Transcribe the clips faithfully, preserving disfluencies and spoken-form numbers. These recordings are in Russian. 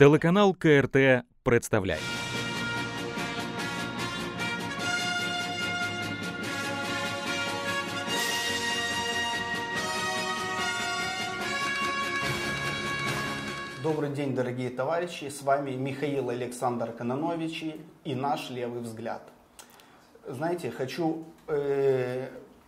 Телеканал Ка Эр Тэ представляет. Добрый день, дорогие товарищи, с вами Михаил Александр Кононович и наш левый взгляд. Знаете, хочу э,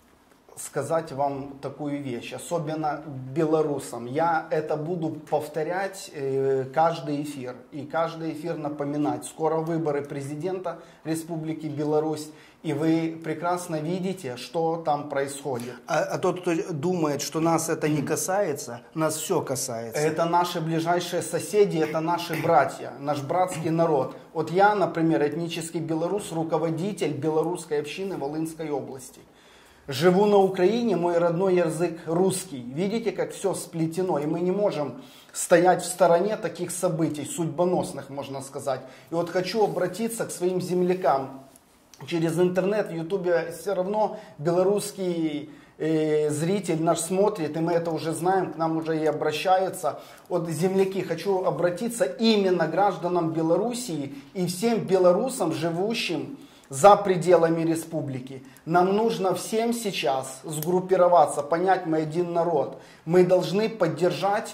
сказать вам такую вещь, особенно белорусам. Я это буду повторять э, каждый эфир и каждый эфир напоминать. Скоро выборы президента Республики Беларусь. И вы прекрасно видите, что там происходит. А, а тот, кто думает, что нас это не касается, нас все касается. Это наши ближайшие соседи, это наши братья, наш братский народ. Вот я, например, этнический белорус, руководитель белорусской общины Волынской области. Живу на Украине, мой родной язык русский. Видите, как все сплетено, и мы не можем стоять в стороне таких событий, судьбоносных, можно сказать. И вот хочу обратиться к своим землякам. Через интернет, в Ютубе все равно белорусский э, зритель наш смотрит, и мы это уже знаем, к нам уже и обращаются. Вот, земляки, хочу обратиться именно к гражданам Белоруссии и всем белорусам, живущим за пределами республики. Нам нужно всем сейчас сгруппироваться, понять, мы один народ. Мы должны поддержать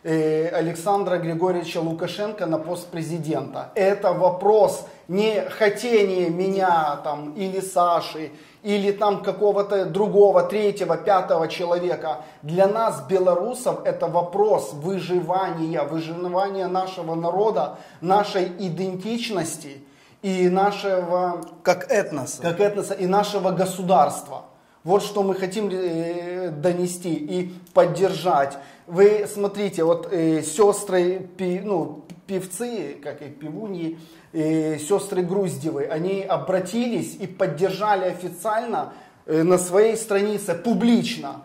э, Александра Григорьевича Лукашенко на пост президента. Это вопрос не хотение меня там, или Саши, или там какого-то другого, третьего, пятого человека. Для нас, белорусов, это вопрос выживания, выживания нашего народа, нашей идентичности и нашего... Как этноса. Как этноса и нашего государства. Вот что мы хотим донести и поддержать. Вы смотрите, вот э, сестры, пи, ну, певцы, как и певуньи, э, сестры Груздевы, они обратились и поддержали официально э, на своей странице публично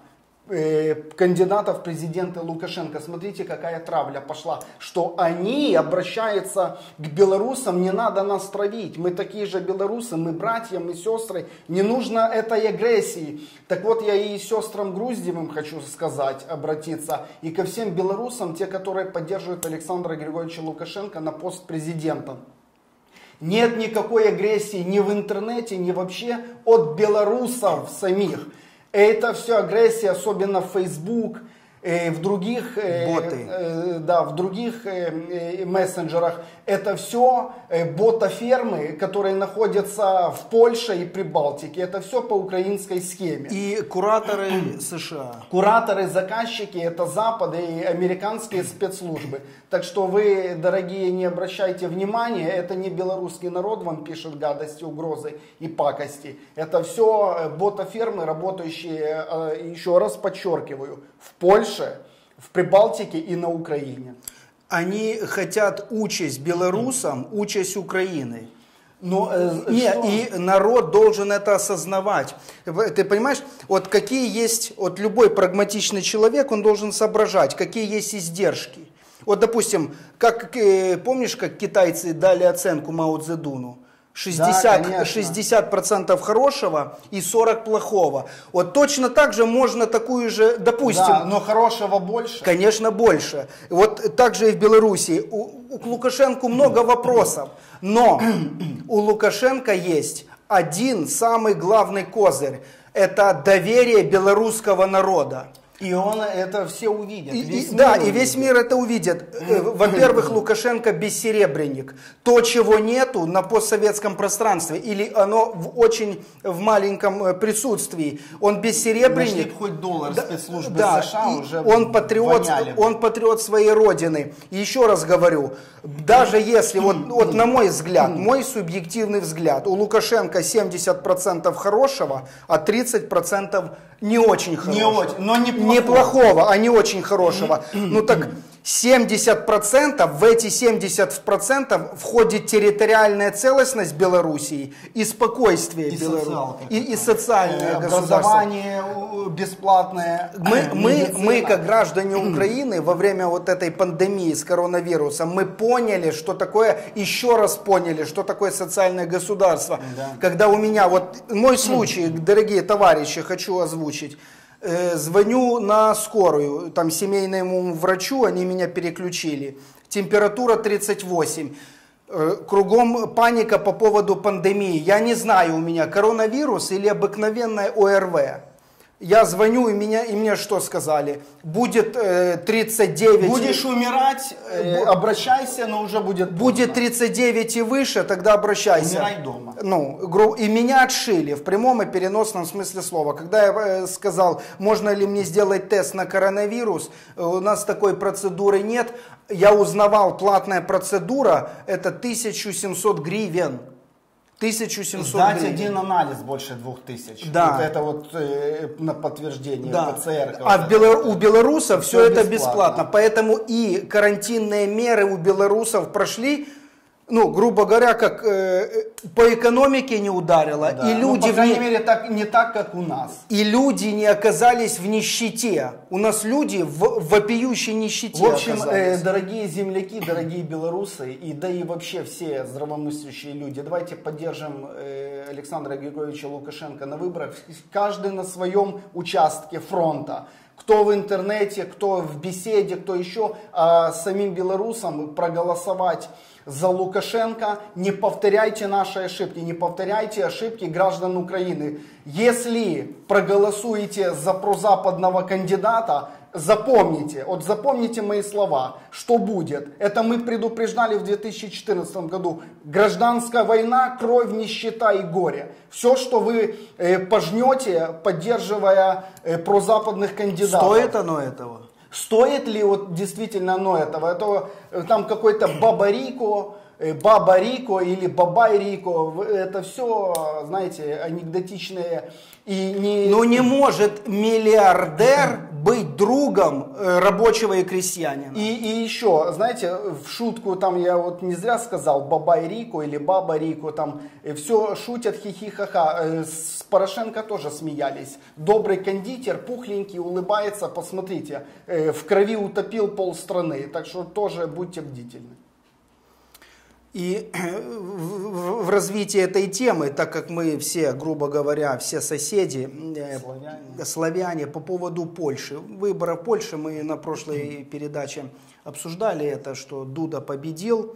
э, кандидата в президенты Лукашенко. Смотрите, какая травля пошла, что они обращаются к белорусам, не надо нас травить, мы такие же белорусы, мы братья, мы сестры, не нужно этой агрессии. Так вот, я и сестрам Груздевым хочу сказать, обратиться, и ко всем белорусам, те, которые поддерживают Александра Григорьевича Лукашенко на пост президента. Нет никакой агрессии ни в интернете, ни вообще от белорусов самих. Это все агрессия, особенно в Facebook, э, в других, э, э, да, в других э, мессенджерах. Это все э, бота-фермы, которые находятся в Польше и Прибалтике. Это все по украинской схеме. И кураторы США. Кураторы, заказчики, это Запад и американские спецслужбы. Так что вы, дорогие, не обращайте внимания, это не белорусский народ вам пишет гадости, угрозы и пакости. Это все бота-фермы, работающие, еще раз подчеркиваю, в Польше, в Прибалтике и на Украине. Они хотят участь белорусам, участь Украины. Но, э, не, и народ должен это осознавать. Ты понимаешь, вот какие есть, вот любой прагматичный человек, он должен соображать, какие есть издержки. Вот, допустим, как, помнишь, как китайцы дали оценку Мао Цзэдуну? шестьдесят, да, шестьдесят процентов хорошего и сорок процентов плохого. Вот точно так же можно такую же, допустим... Да, но хорошего больше. Конечно, больше. Вот так же и в Беларуси. У, у Лукашенко много вопросов, но у Лукашенко есть один самый главный козырь. Это доверие белорусского народа. И он это все увидит. И, и, да, увидит. И весь мир это увидит. Во-первых, Лукашенко бессеребренник. То, чего нету на постсоветском пространстве, или оно в очень в маленьком присутствии. Он бессеребренник. Нашли хоть доллар да, спецслужбы да, США уже он патриот, он патриот своей родины. И еще раз говорю, даже если, вот, вот на мой взгляд, мой субъективный взгляд, у Лукашенко семьдесят процентов хорошего, а тридцать процентов не очень хорошего. Не очень, но неплохого. Неплохого, а не очень хорошего. Ну так семьдесят процентов, в эти семьдесят процентов входит территориальная целостность Белоруссии и спокойствие и Беларуси. И, и социальное образование бесплатное. Мы, мы, мы, как граждане Украины, во время вот этой пандемии с коронавирусом, мы поняли, что такое, еще раз поняли, что такое социальное государство. Да. Когда у меня, вот мой случай, дорогие товарищи, хочу озвучить. Э, звоню на скорую, там семейному врачу, они меня переключили. Температура тридцать восемь. Э, кругом паника по поводу пандемии. Я не знаю, у меня коронавирус или обыкновенное ОРВ. Я звоню, и, меня, и мне что сказали? Будет э, тридцать девять... Будешь умирать, э, обращайся, но уже будет поздно. Будет тридцать девять и выше, тогда обращайся. Умирай дома. Ну, гру- и меня отшили в прямом и переносном смысле слова. Когда я э, сказал, можно ли мне сделать тест на коронавирус, э, у нас такой процедуры нет. Я узнавал, платная процедура, это тысяча семьсот гривен. тысяча семьсот Сдать гривен. один анализ больше двух тысяч. Да. Вот это вот э, на подтверждение Да. ПЦР. А в Белор... у белорусов все, Всё это бесплатно. бесплатно. Поэтому и карантинные меры у белорусов прошли, ну, грубо говоря, как э, по экономике не ударило, Да. и, Ну, люди по в крайней не- мере, так, не так, как у нас. и люди не оказались в нищете. У нас люди в вопиющей нищете В общем, э, оказались. дорогие земляки, дорогие белорусы, и да и вообще все здравомыслящие люди, давайте поддержим э, Александра Григорьевича Лукашенко на выборах. Каждый на своем участке фронта. Кто в интернете, кто в беседе, кто еще, а самим белорусам проголосовать за Лукашенко. Не повторяйте наши ошибки, не повторяйте ошибки граждан Украины. Если проголосуете за прозападного кандидата, запомните, вот запомните мои слова, что будет. Это мы предупреждали в две тысячи четырнадцатом году. Гражданская война, кровь, нищета и горе. Все, что вы э, пожнете, поддерживая э, прозападных кандидатов. Стоит оно этого? Стоит ли вот действительно оно этого? Это э, там какой-то Баба Рико, э, Баба Рико или Бабай Рико. Это все, знаете, анекдотичные и не... Но не может миллиардер быть другом э, рабочего и крестьянина. И, и еще, знаете, в шутку, там я вот не зря сказал Бабай Рико или Баба Рико, там все шутят хихи-ха-ха. Э, С Порошенко тоже смеялись. Добрый кондитер, пухленький, улыбается, посмотрите, э, в крови утопил полстраны. Так что тоже будьте бдительны. И в, в развитии этой темы, так как мы все, грубо говоря, все соседи, э, Славяне. славяне, по поводу Польши, выборов Польши, мы на прошлой передаче обсуждали это, что Дуда победил.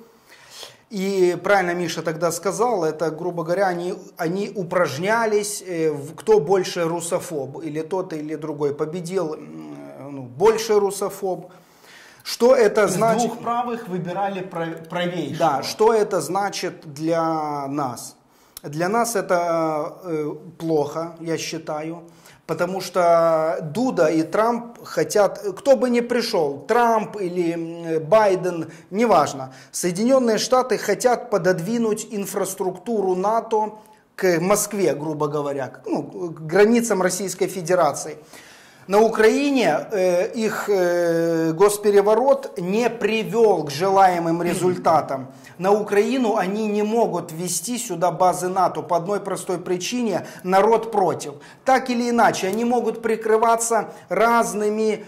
И правильно Миша тогда сказал, это, грубо говоря, они, они упражнялись, э, в, кто больше русофоб, или тот, или другой. Победил э, ну, больше русофоб. Что это Из значит? двух правых выбирали прав- правейшего. Да, что это значит для нас? Для нас это э, плохо, я считаю, потому что Дуда и Трамп хотят, кто бы ни пришел, Трамп или Байден, неважно, Соединенные Штаты хотят пододвинуть инфраструктуру НАТО к Москве, грубо говоря, к, ну, к границам Российской Федерации. На Украине э, их э, госпереворот не привел к желаемым результатам. На Украину они не могут ввести сюда базы НАТО по одной простой причине – народ против. Так или иначе, они могут прикрываться разными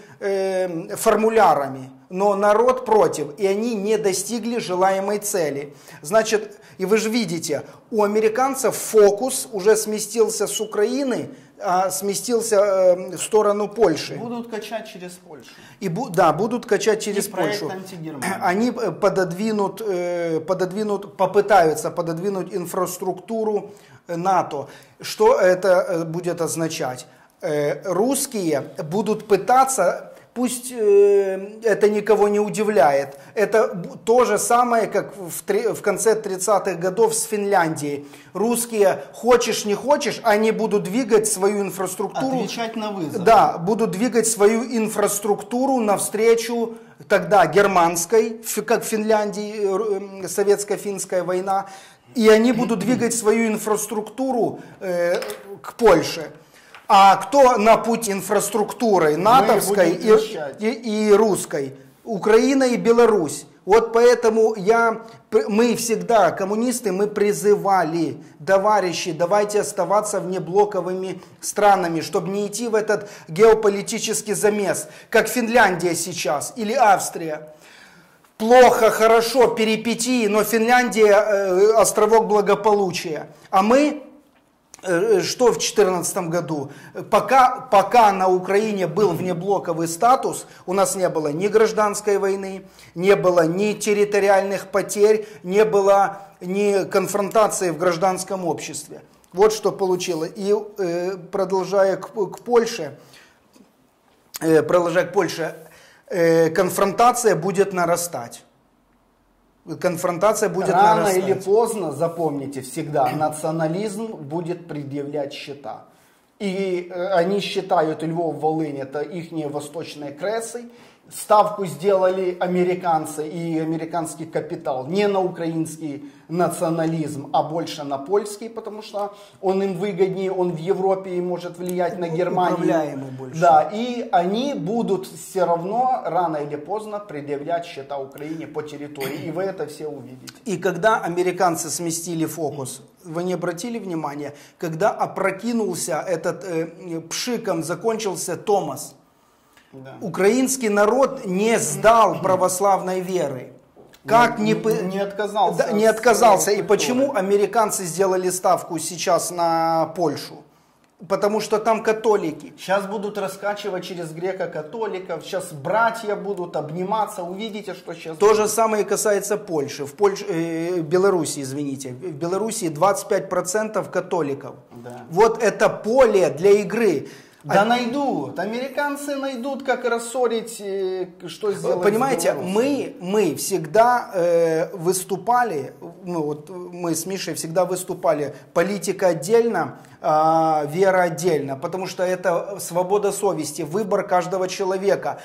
э, формулярами, но народ против, и они не достигли желаемой цели. Значит, и вы же видите, у американцев фокус уже сместился с Украины, а сместился э, в сторону Польши. Будут качать через Польшу. И, бу- да, будут качать через И проект Польшу. антигермания. Они э, пододвинут, э, пододвинут, попытаются пододвинуть инфраструктуру э, НАТО. Что это э, будет означать? Э, русские будут пытаться, пусть э, это никого не удивляет, это б- то же самое, как в, три- в конце тридцатых годов с Финляндией. Русские, хочешь не хочешь, они будут двигать свою инфраструктуру. Отвечать на вызов. Да, будут двигать свою инфраструктуру навстречу тогда германской, фи- как в Финляндии, э, советско-финская война, и они будут двигать свою инфраструктуру э, к Польше. А кто на путь инфраструктуры натовской будем и, трещать. и, и русской? Украина и Беларусь. Вот поэтому я, мы всегда, коммунисты, мы призывали, товарищи, давайте оставаться внеблоковыми странами, чтобы не идти в этот геополитический замес, как Финляндия сейчас или Австрия. Плохо, хорошо, перипетии, но Финляндия э, островок благополучия. А мы что в две тысячи четырнадцатом году? Пока, пока на Украине был внеблоковый статус, у нас не было ни гражданской войны, не было ни территориальных потерь, не было ни конфронтации в гражданском обществе. Вот что получило. И э, продолжая к, к Польше, э, продолжая к Польше, э, конфронтация будет нарастать. Конфронтация будет Рано нарастать. или поздно, запомните всегда, национализм будет предъявлять счета. И э, они считают Львов-Волынь, это ихние восточные кресы. Ставку сделали американцы и американский капитал не на украинский национализм, а больше на польский, потому что он им выгоднее, он в Европе и может влиять на Германию. Управляемый больше. Да, и они будут все равно рано или поздно предъявлять счета Украине по территории, и вы это все увидите. И когда американцы сместили фокус, вы не обратили внимания, когда опрокинулся этот э, пшиком, закончился Томас, Да. украинский народ не сдал православной веры. Как не, не, не отказался. Да, не отказался. И культуры. почему американцы сделали ставку сейчас на Польшу? Потому что там католики. Сейчас будут раскачивать через греко-католиков, сейчас братья будут обниматься, увидите, что сейчас То будет. же самое касается Польши. В Польше, э, Беларуси, извините. В Беларуси двадцать пять процентов католиков. Да. Вот это поле для игры. Да А- найдут, американцы найдут, как рассорить, э, что сделать. Понимаете, с Беларусью. мы, мы всегда э, выступали, ну, вот мы с Мишей всегда выступали, политика отдельно, а вера отдельно, потому что это свобода совести, выбор каждого человека.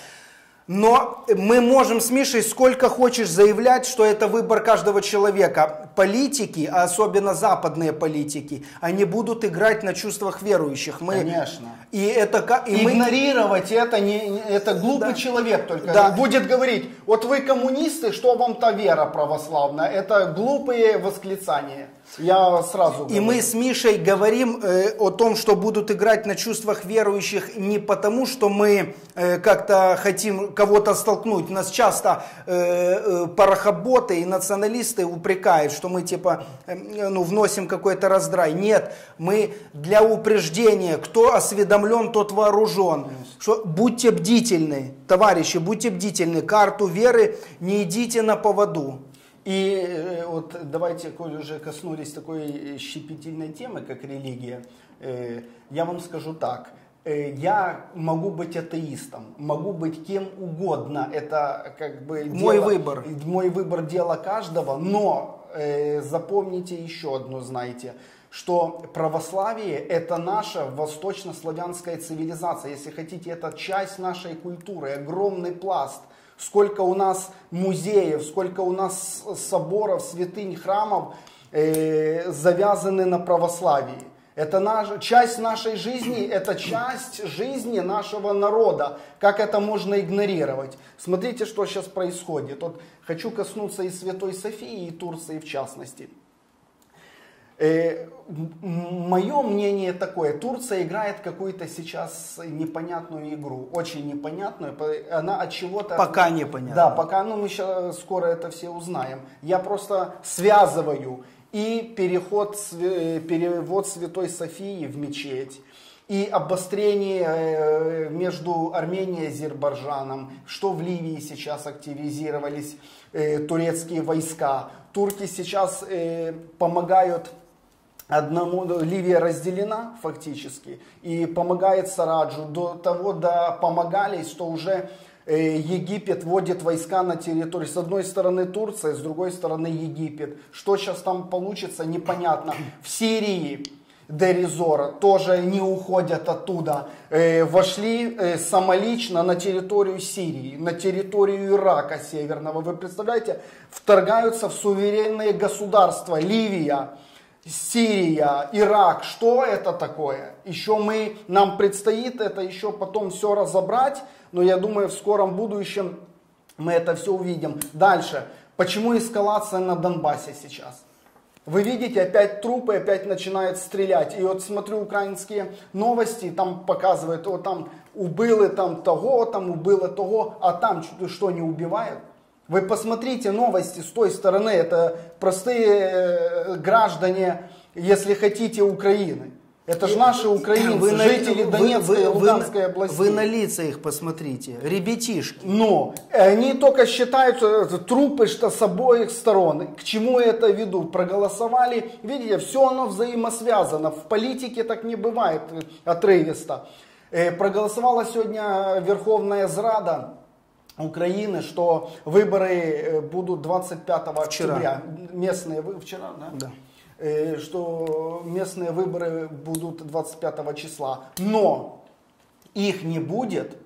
Но мы можем с Мишей сколько хочешь заявлять, что это выбор каждого человека. Политики, а особенно западные политики, они будут играть на чувствах верующих. Мы, Конечно. И это ка- и мы, Игнорировать это, не, не- это глупый Да. человек только Да. будет говорить, вот вы коммунисты, что вам та вера православная? Это глупые восклицания. Я сразу И говорю. мы с Мишей говорим э, о том, что будут играть на чувствах верующих не потому, что мы э, как-то хотим кого-то столкнуть. Нас часто э, э, парохоботы и националисты упрекают, что мы типа э, ну, вносим какой-то раздрай. Нет, мы для упреждения, кто осведомлен, тот вооружен. Что будьте бдительны, товарищи, будьте бдительны, карту веры не идите на поводу. И э, вот давайте, коль уже коснулись такой щепетильной темы, как религия, э, я вам скажу так. Э, я могу быть атеистом, могу быть кем угодно. Это как бы Мой дело- выбор. Мой выбор дело каждого. Но э, запомните еще одно, знаете, что православие это наша восточнославянская цивилизация. Если хотите, это часть нашей культуры, огромный пласт. Сколько у нас музеев, сколько у нас соборов, святынь, храмов э, завязаны на православии. Это наша, часть нашей жизни, это часть жизни нашего народа. Как это можно игнорировать? Смотрите, что сейчас происходит. Вот хочу коснуться и Святой Софии, и Турции в частности. Э, мое мнение такое, Турция играет какую-то сейчас непонятную игру, очень непонятную, она от чего-то... Пока непонятно. Да, пока, ну мы сейчас скоро это все узнаем. Я просто связываю и переход, перевод Святой Софии в мечеть, и обострение между Арменией и Азербайджаном, что в Ливии сейчас активизировались э, турецкие войска. Турки сейчас э, помогают одному, Ливия разделена фактически, и помогает Сараджу. До того да, помогали, что уже э, Египет вводит войска на территорию. С одной стороны Турция, с другой стороны Египет. Что сейчас там получится, непонятно. В Сирии Деризора тоже не уходят оттуда. Э, вошли э, самолично на территорию Сирии, на территорию Ирака северного. Вы представляете, вторгаются в суверенные государства. Ливия, Сирия, Ирак. Что это такое? Еще мы, нам предстоит это еще потом все разобрать. Но я думаю, в скором будущем мы это все увидим. Дальше. Почему эскалация на Донбассе сейчас? Вы видите, опять трупы, опять начинают стрелять. И вот смотрю украинские новости, там показывают, вот там убили там того, там убили того, а там что, не убивают? Вы посмотрите новости с той стороны, это простые граждане, если хотите, Украины. Это же наши украинцы, Вы на- жители вы- Донецкой и вы- вы- Луганской областей. Вы на лица их посмотрите, ребятишки. Но они только считают э, трупы что с обоих сторон. К чему это ведут? Проголосовали. Видите, все оно взаимосвязано. В политике так не бывает э, отрывисто. Э, Проголосовала сегодня Верховная Зрада Украины, что выборы э, будут двадцать пятого Вчера. октября. Местные вы вчера, да? Да. Э, Что местные выборы будут двадцать пятого числа. Но их не будет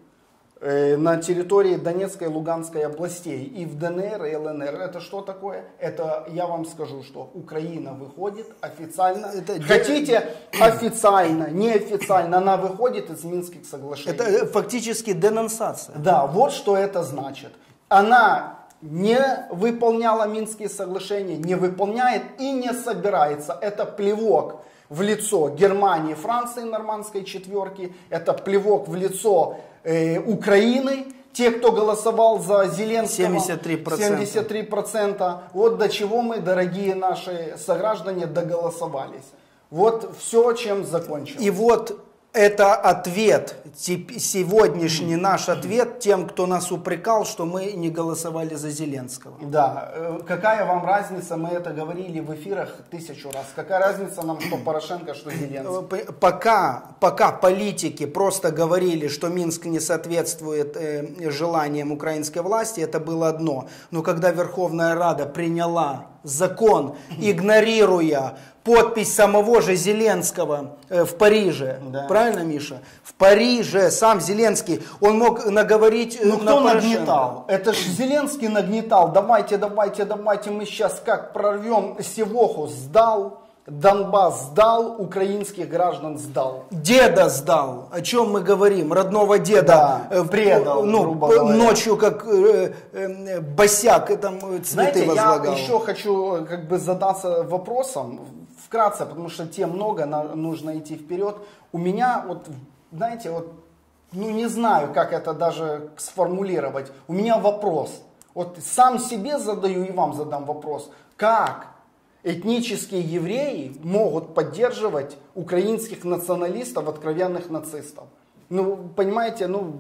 э, на территории Донецкой и Луганской областей. И в ДНР, и ЛНР. Это что такое? Это, я вам скажу, что Украина выходит официально. Это Хотите официально, неофициально, она выходит из Минских соглашений. Это э, фактически денонсация. Да, вот что это значит. Она не выполняла Минские соглашения, не выполняет и не собирается. Это плевок в лицо Германии, Франции, нормандской четверки. Это плевок в лицо э, Украины. Те, кто голосовал за Зеленского, семьдесят три процента. семьдесят три процента. Вот до чего мы, дорогие наши сограждане, доголосовались. Вот все, чем закончилось. И вот это ответ, тип- сегодняшний наш ответ тем, кто нас упрекал, что мы не голосовали за Зеленского. Да, э, какая вам разница, мы это говорили в эфирах тысячу раз, какая разница нам, что Порошенко, что Зеленский? П- Пока, пока политики просто говорили, что Минск не соответствует э, желаниям украинской власти, это было одно. Но когда Верховная Рада приняла закон, игнорируя подпись самого же Зеленского э, в Париже, Да. правильно, Миша? В Париже сам Зеленский, он мог наговорить э, Ну на кто Порошенко. нагнетал? Это же Зеленский нагнетал, давайте, давайте, давайте, мы сейчас как прорвем Севоху, сдал, Донбасс сдал, украинских граждан сдал. Деда сдал, о чем мы говорим, родного деда, Да, э, предал, ну, грубо п- говоря. ночью как э, э, босяк э, там э, цветы Знаете, возлагал. я еще хочу э, как бы задаться вопросом, вкратце, потому что тем много, на- нужно идти вперед. У меня вот, знаете, вот, ну не знаю, как это даже сформулировать. У меня вопрос. Вот сам себе задаю и вам задам вопрос. Как этнические евреи могут поддерживать украинских националистов, откровенных нацистов? Ну, понимаете, ну,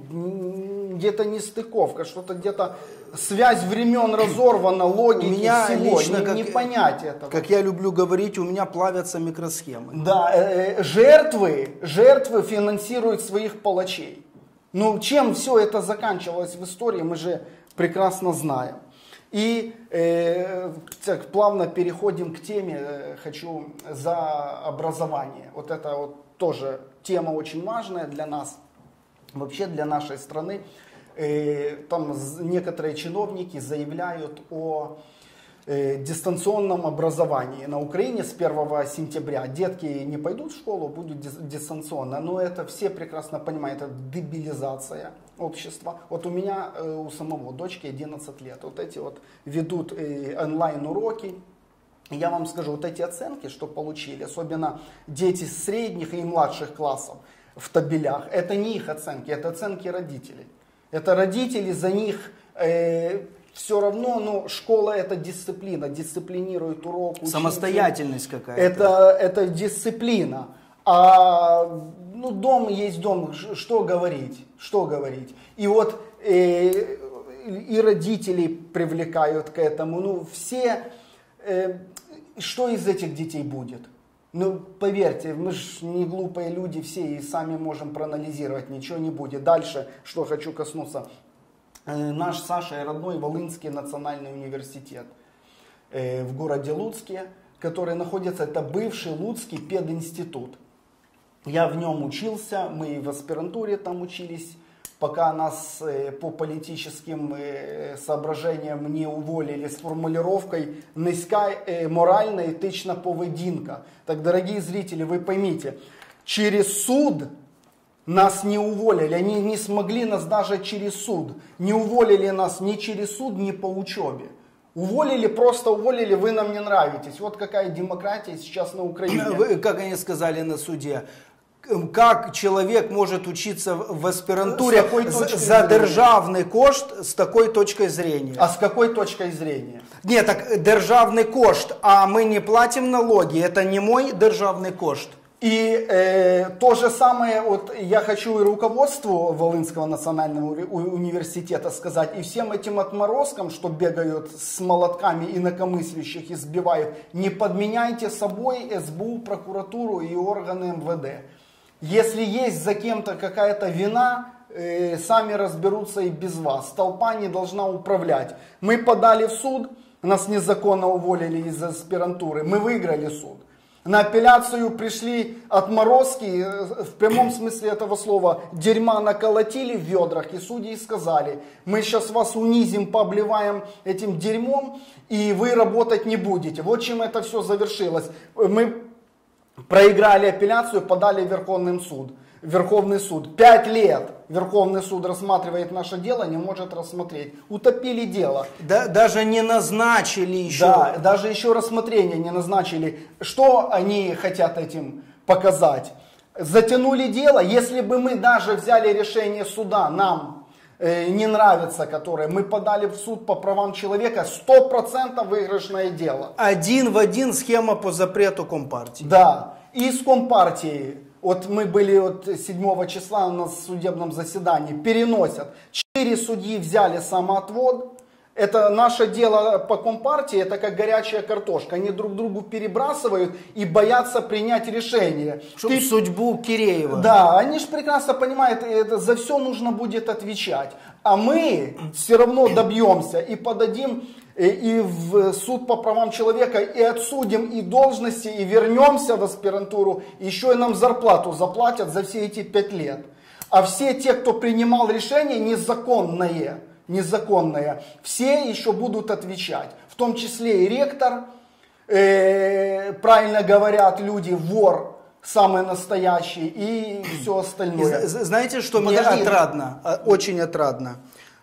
где-то нестыковка, что-то где-то связь времен разорвана, логики У меня всего, лично, не, как- не понять этого. Как я люблю говорить, у меня плавятся микросхемы. Да, э, э, жертвы, жертвы финансируют своих палачей. Ну, чем все это заканчивалось в истории, мы же прекрасно знаем. И э, так, плавно переходим к теме, э, хочу за образование. Вот это вот тоже тема очень важная для нас, вообще для нашей страны. Э, там з- некоторые чиновники заявляют о э, дистанционном образовании. На Украине с первого сентября детки не пойдут в школу, будут дис- дистанционно. Но это все прекрасно понимают, это дебилизация общества. Вот у меня, э, у самого дочки одиннадцать лет. Вот эти вот ведут э, онлайн-уроки. Я вам скажу, вот эти оценки, что получили, особенно дети средних и младших классов в табелях, это не их оценки, это оценки родителей. Это родители за них э, все равно, ну, школа это дисциплина, дисциплинирует урок. учитель. Самостоятельность какая-то. Это, это дисциплина. А ну, дом есть дом, Ш- что говорить, что говорить. И вот э, и родители привлекают к этому, ну, все, э, что из этих детей будет? Ну, поверьте, мы же не глупые люди все и сами можем проанализировать, ничего не будет. Дальше, что хочу коснуться. Э, Наш Саша родной Волынский национальный университет э, в городе Луцке, который находится, это бывший Луцкий пединститут. Я в нем учился, мы и в аспирантуре там учились, пока нас э, по политическим э, соображениям не уволили с формулировкой «низька э, моральна і етична поведінка». Так, дорогие зрители, вы поймите, через суд нас не уволили, они не смогли нас даже через суд, не уволили нас ни через суд, ни по учебе. Уволили, просто уволили, вы нам не нравитесь. Вот какая демократия сейчас на Украине. Вы, как они сказали на суде, как человек может учиться в аспирантуре С какой за, точки за зрения? державний кошт с такой точкой зрения? А с какой точкой зрения? Нет, так державный кошт, а мы не платим налоги, это не мой державный кошт. И э, то же самое, вот я хочу и руководству Волынского национального уни- университета сказать, и всем этим отморозкам, что бегают с молотками инакомыслящих, избивают, не подменяйте собой эс бэ у, прокуратуру и органы эм вэ дэ. Если есть за кем-то какая-то вина, э, сами разберутся и без вас. Толпа не должна управлять. Мы подали в суд, нас незаконно уволили из аспирантуры, мы выиграли суд. На апелляцию пришли отморозки, в прямом смысле этого слова, дерьма наколотили в ведрах, и судьи сказали, мы сейчас вас унизим, пообливаем этим дерьмом, и вы работать не будете. Вот чем это все завершилось. Мы проиграли апелляцию, подали в Верховный суд. Верховный суд. Пять лет Верховный суд рассматривает наше дело, не может рассмотреть. Утопили дело. Да, даже не назначили еще. Да, даже еще рассмотрение не назначили. Что они хотят этим показать? Затянули дело. Если бы мы даже взяли решение суда, нам э, не нравится, которое мы подали в суд по правам человека, сто процентов выигрышное дело. Один в один схема по запрету Компартии. Да, и с Компартией. Вот мы были вот седьмого числа на судебном заседании, переносят. Четыре судьи взяли самоотвод. Это наше дело по Компартии, это как горячая картошка. Они друг другу перебрасывают и боятся принять решение. Ты... Судьбу Киреева. Да, они же прекрасно понимают, это, за все нужно будет отвечать. А мы все равно добьемся и подадим и в суд по правам человека, и отсудим и должности, и вернемся в аспирантуру, еще и нам зарплату заплатят за все эти пять лет. А все те, кто принимал решения незаконные, незаконные, все еще будут отвечать. В том числе и ректор, э, правильно говорят люди, вор самый настоящий, и все остальное. И знаете, что Подожди. мне отрадно, очень отрадно?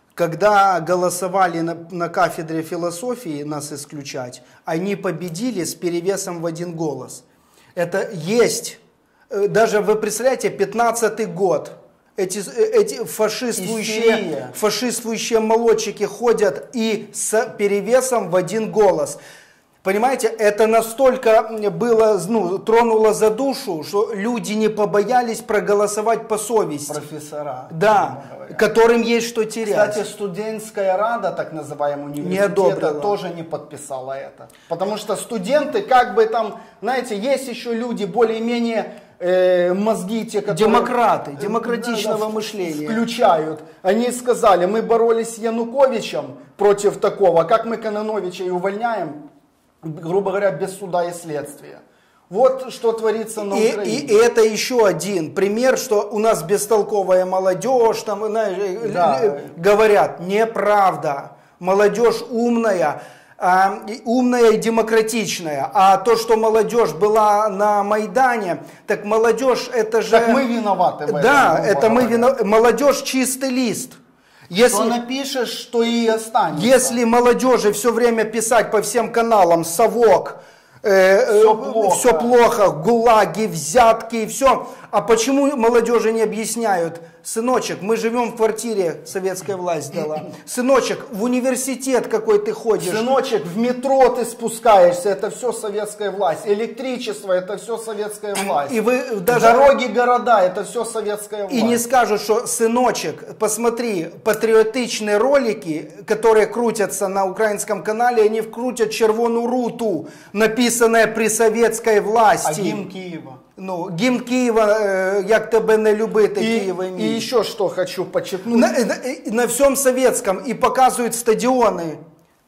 Когда голосовали на, на кафедре философии нас исключать, они победили с перевесом в один голос. Это есть, даже вы представляете, пятнадцатый год, эти, эти фашиствующие, фашиствующие молодчики ходят и с перевесом в один голос. Понимаете, это настолько было, ну, тронуло за душу, что люди не побоялись проголосовать по совести. Профессора. Да, которым есть что терять. Кстати, студентская рада, так называемая, университета, не тоже не подписала это. Потому что студенты, как бы там, знаете, есть еще люди более-менее э, мозги, те, которые... Демократы, демократичного да, да, мышления. Включают. Они сказали, мы боролись с Януковичем против такого, как мы Кононовича и увольняем, грубо говоря, без суда и следствия. Вот что творится на и, Украине. И это еще один пример, что у нас бестолковая молодежь, там, знаешь, да. говорят, неправда. Молодежь умная, а, умная и демократичная. А то, что молодежь была на Майдане, так молодежь это же... Так мы виноваты в этом. Да, это мы виноваты. Молодежь чистый лист. Если, что напишешь, что и останется. Если молодежи все время писать по всем каналам совок, э, все, э, плохо. все плохо, гулаги, взятки, все. А почему молодежи не объясняют? Сыночек, мы живем в квартире, советская власть дала. Сыночек, в университет какой ты ходишь. Сыночек, в метро ты спускаешься, это все советская власть. Электричество, это все советская власть. И вы даже... Дороги, города, это все советская власть. И не скажут, что, сыночек, посмотри, патриотичные ролики, которые крутятся на украинском канале, они вкрутят червону руту, написанное при советской власти. А гимн Киева? Ну, гімн Києва, як тебе не любити, Києва мій. И еще что хочу подчеркнуть. На, на, на всем советском и показывают стадионы.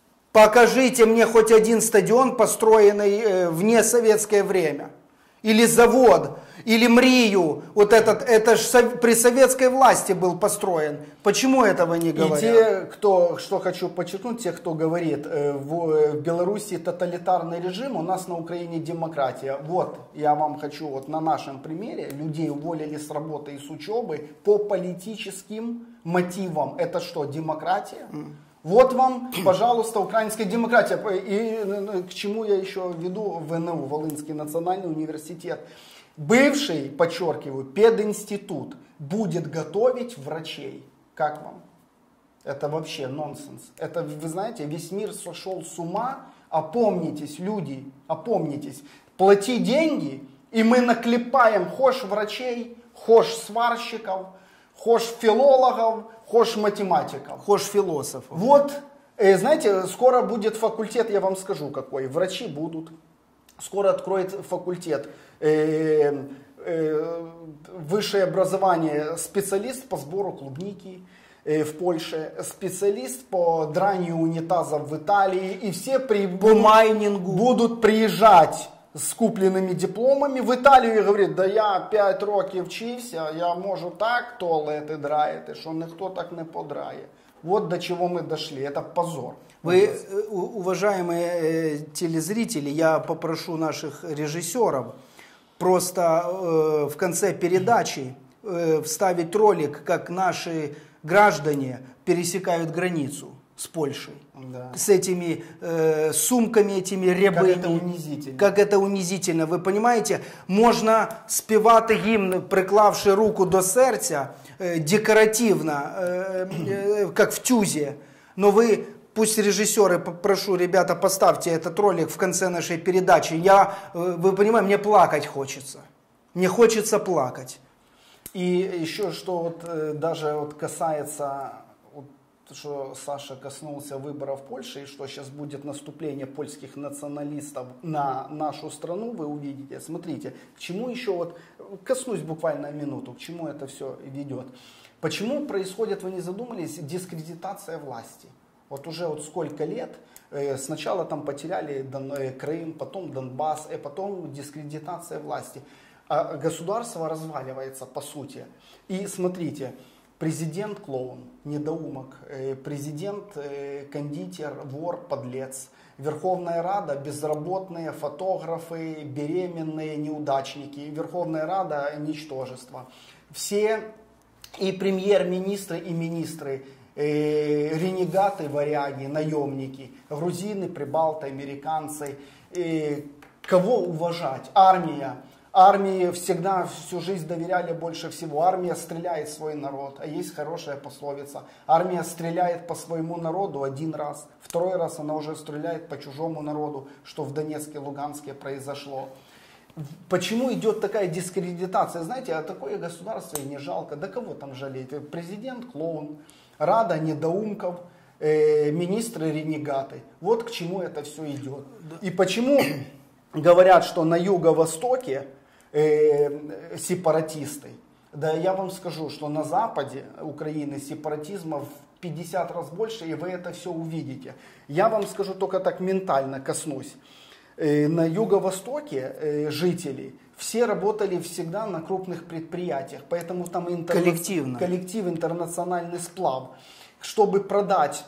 Покажите мне хоть один стадион, построенный э, в несоветское время. Или завод, или Мрию. Вот этот, это же при советской власти был построен. Почему этого не говорят? И те, кто, что хочу подчеркнуть, те, кто говорит, в, в Беларуси тоталитарный режим, у нас на Украине демократия. Вот, я вам хочу вот на нашем примере, людей уволили с работы и с учебы по политическим мотивам. Это что, демократия? Mm. Вот вам, пожалуйста, украинская демократия. И к чему я еще веду в эн у, Волынский национальный университет. Бывший, подчеркиваю, пединститут будет готовить врачей. Как вам? Это вообще нонсенс. Это, вы знаете, весь мир сошел с ума. Опомнитесь, люди, опомнитесь. Плати деньги И мы наклепаем хошь врачей, хошь сварщиков, хошь филологов, хошь математиков. Хошь философов. Вот, э, знаете, скоро будет факультет, я вам скажу какой. Врачи будут. Скоро откроет факультет. Э, э, высшее образование, специалист по сбору клубники э, в Польше, специалист по дранию унитазов в Италии. И все при, По майнингу. будут приезжать з купленими дипломами в Італію і говорить, да я п'ять років вчився, я можу так туалети драїти, що ніхто так не подрає. Вот до чего мы дошли, это позор. Вы, уважаемые телезрители, я попрошу наших режиссеров просто э, в конце передачи э, вставить ролик, как наши граждане пересекают границу с Польшей. Да. С этими э, сумками, этими рябыми. Как это унизительно. Как это унизительно. Ви розумієте, можна співати гімн, приклавши руку до серця, э, декоративно, э, э, как в тюзе. Но вы, пусть режиссеры, попрошу, ребята, поставьте этот ролик в конце нашей передачи. Я, э, вы понимаете, мне плакать хочется. Мне хочется плакать. И еще что вот э, даже вот касается... что Саша коснулся выборов в Польше, и что сейчас будет наступление польских националистов на нашу страну, вы увидите. Смотрите, к чему еще, вот коснусь буквально минуту, к чему это все ведет. Почему происходит, вы не задумались, дискредитация власти? Вот уже вот сколько лет, э, сначала там потеряли Дон, э, Крым, потом Донбасс, и потом дискредитация власти. А государство разваливается по сути. И смотрите, президент клоун, недоумок, президент кондитер, вор, подлец, Верховная Рада безработные, фотографы, беременные, неудачники, Верховная Рада ничтожество. Все и премьер-министры, и министры, э, ренегаты, варяги, наемники, грузины, прибалты, американцы. Э, кого уважать? Армия. Армии всегда всю жизнь доверяли больше всего. Армия стреляет в свой народ. А есть хорошая пословица. Армия стреляет по своему народу один раз. Второй раз она уже стреляет по чужому народу, что в Донецке, Луганске произошло. Почему идет такая дискредитация? Знаете, а такое государство и не жалко. Да кого там жалеть? Президент клоун, Рада недоумков, э, министры ренегаты. Вот к чему это все идет. И почему говорят, что на юго-востоке Э, сепаратисты. Да я вам скажу, что на западе Украины сепаратизма в пятьдесят раз больше, и вы это все увидите. Я вам скажу только так ментально коснусь. Э, на юго-востоке э, жители все работали всегда на крупных предприятиях, поэтому там интерна... коллективно. коллектив, интернациональный сплав. Чтобы продать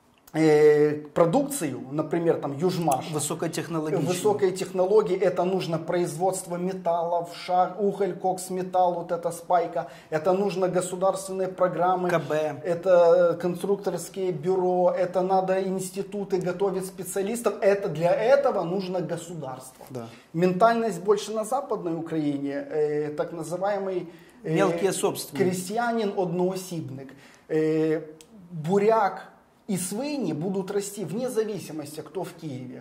э, продукцию, например, там Южмаш, высокотехнологичные. Высокие технологии, это нужно производство металлов, шар, уголь, кокс, металл, вот эта спайка, это нужно государственные программы, КБ. Это конструкторские бюро, это надо институты готовить специалистов, это для этого нужно государство. Да. Ментальность больше на Западной Украине, э, так называемый э, мелкие собственники. Крестьянин одноосібник, э, буряк и свиньи будут расти вне зависимости, кто в Киеве.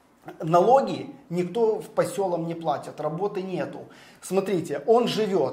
Налоги никто по селам не платит, работы нету. Смотрите, он живет,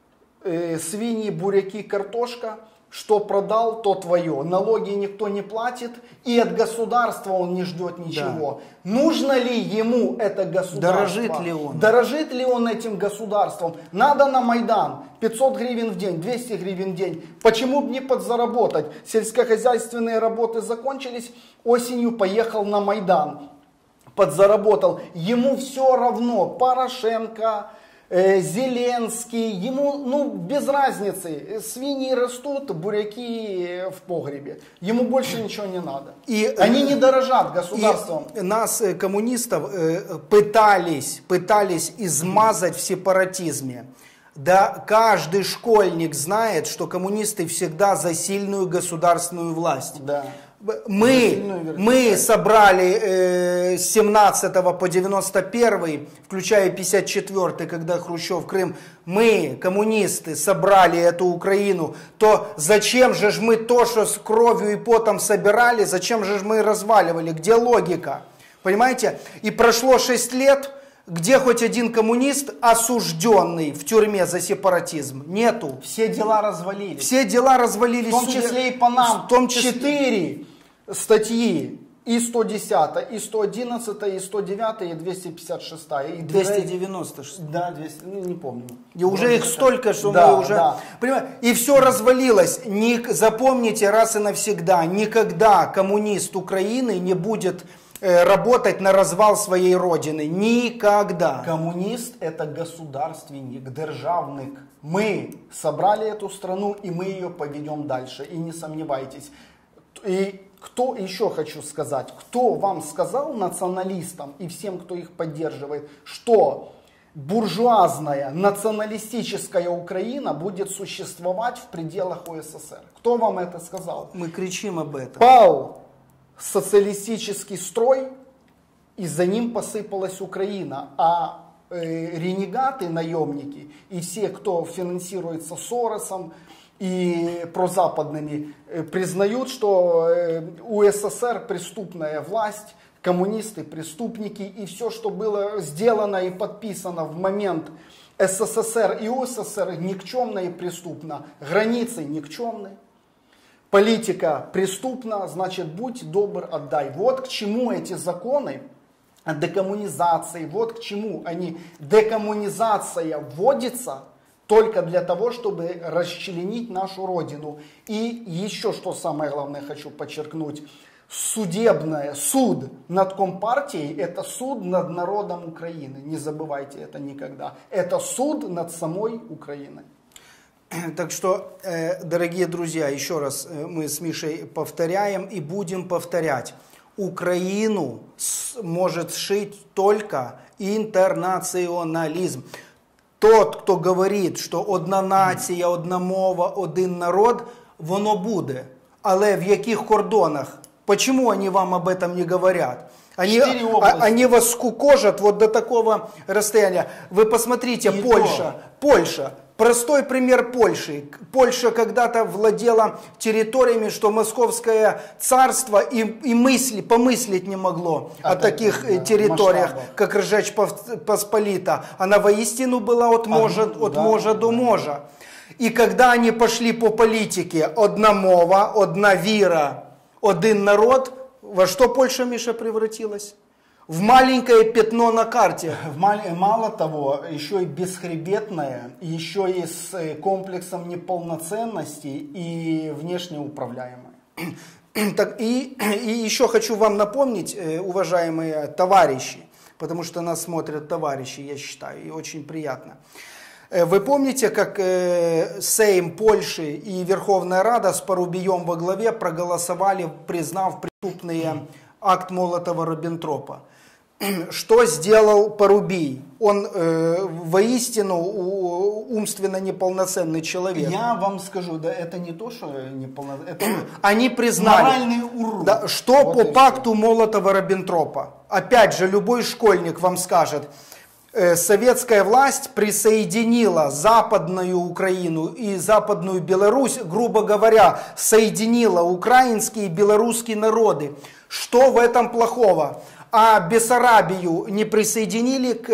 э, свиньи, буряки, картошка, что продал, то твое. Налоги никто не платит, и от государства он не ждет ничего. Да. Нужно ли ему это государство? Дорожит ли он? Дорожит ли он этим государством? Надо на Майдан. пятьсот гривен в день, двести гривен в день. Почему бы не подзаработать? Сельскохозяйственные работы закончились, осенью поехал на Майдан. Подзаработал. Ему все равно. Порошенко, э, Зеленский. Ему ну, без разницы. Свиньи растут, буряки в погребе. Ему больше ничего не надо. И, Они не дорожат государством. И нас, коммунистов, пытались, пытались измазать в сепаратизме. Да, каждый школьник знает, что коммунисты всегда за сильную государственную власть. Да. Мы, мы собрали э, с семнадцатого по девяносто первый, включая пятьдесят четвёртый, когда Хрущев Крым, мы, коммунисты, собрали эту Украину, то зачем же ж мы то, что с кровью и потом собирали, зачем же ж мы разваливали? Где логика? Понимаете? И прошло шесть лет, Где хоть один коммунист, осужденный в тюрьме за сепаратизм? Нету. Все дела развалились. Все дела развалились. В том числе и по нам. В том числе... Четыре статьи. И сто десятая, и сто одиннадцатая, и сто девятая, и двести пятьдесят шестая. И двести девяносто шестая. Да, двести, ну, не помню. И уже их столько, что да, мы уже... Да. Понимаете? И все развалилось. Не... Запомните раз и навсегда, никогда коммунист Украины не будет э, работать на развал своей родины. Никогда. Коммунист – это государственник, державник. Мы собрали эту страну, и мы ее поведем дальше. И не сомневайтесь. И кто, еще хочу сказать, кто вам сказал, националистам и всем, кто их поддерживает, что буржуазная, националистическая Украина будет существовать в пределах УССР? Кто вам это сказал? Мы кричим об этом. Пал социалистический строй, и за ним посыпалась Украина. А э, ренегаты, наемники и все, кто финансируется Соросом и прозападными, э, признают, что э, УССР преступная власть, коммунисты преступники, и все, что было сделано и подписано в момент СССР и УССР, никчемно и преступно. Границы никчемны. Политика преступна, значит, будь добр, отдай. Вот к чему эти законы о декоммунизации, вот к чему они. Декоммунизация вводится только для того, чтобы расчленить нашу родину. И еще что самое главное хочу подчеркнуть. Судебное, суд над Компартией – это суд над народом Украины. Не забывайте это никогда. Это суд над самой Украиной. Так что, дорогие друзья, еще раз мы с Мишей повторяем и будем повторять. Украину может сшить только интернационализм. Тот, кто говорить, що одна нація, одна мова, один народ, воно буде. Але в яких кордонах? Почему они вам об этом не говорят? Они, они вас скукожат вот до такого расстояния. Вы посмотрите, и Польша, то. Польша. Простой пример Польши. Польша когда-то владела территориями, что Московское царство и, и мысли, помыслить не могло а о таких да, территориях, масштабах. Как Ржечь Посполита. Она воистину была от можа, а, от да, можа да, до можа. И когда они пошли по политике одна мова, одна вера, один народ, во что Польша, Миша, превратилась? В маленькое пятно на карте. Мало того, еще и бесхребетное, еще и с комплексом неполноценности и внешне управляемое. Так, и, и еще хочу вам напомнить, уважаемые товарищи, потому что нас смотрят товарищи, я считаю, и очень приятно. Вы помните, как Сейм Польши и Верховная Рада с Порубием во главе проголосовали, признав преступный акт Молотова-Риббентропа? Что сделал Порубий? Он э, воистину умственно неполноценный человек. Я вам скажу, да, это не то, что неполноценный, это они признали, моральный урод. Да, что вот по пакту Молотова-Риббентропа. Опять же, любой школьник вам скажет, э, советская власть присоединила Западную Украину и Западную Беларусь, грубо говоря, соединила украинские и белорусские народы. Что в этом плохого? А Бессарабию не присоединили к,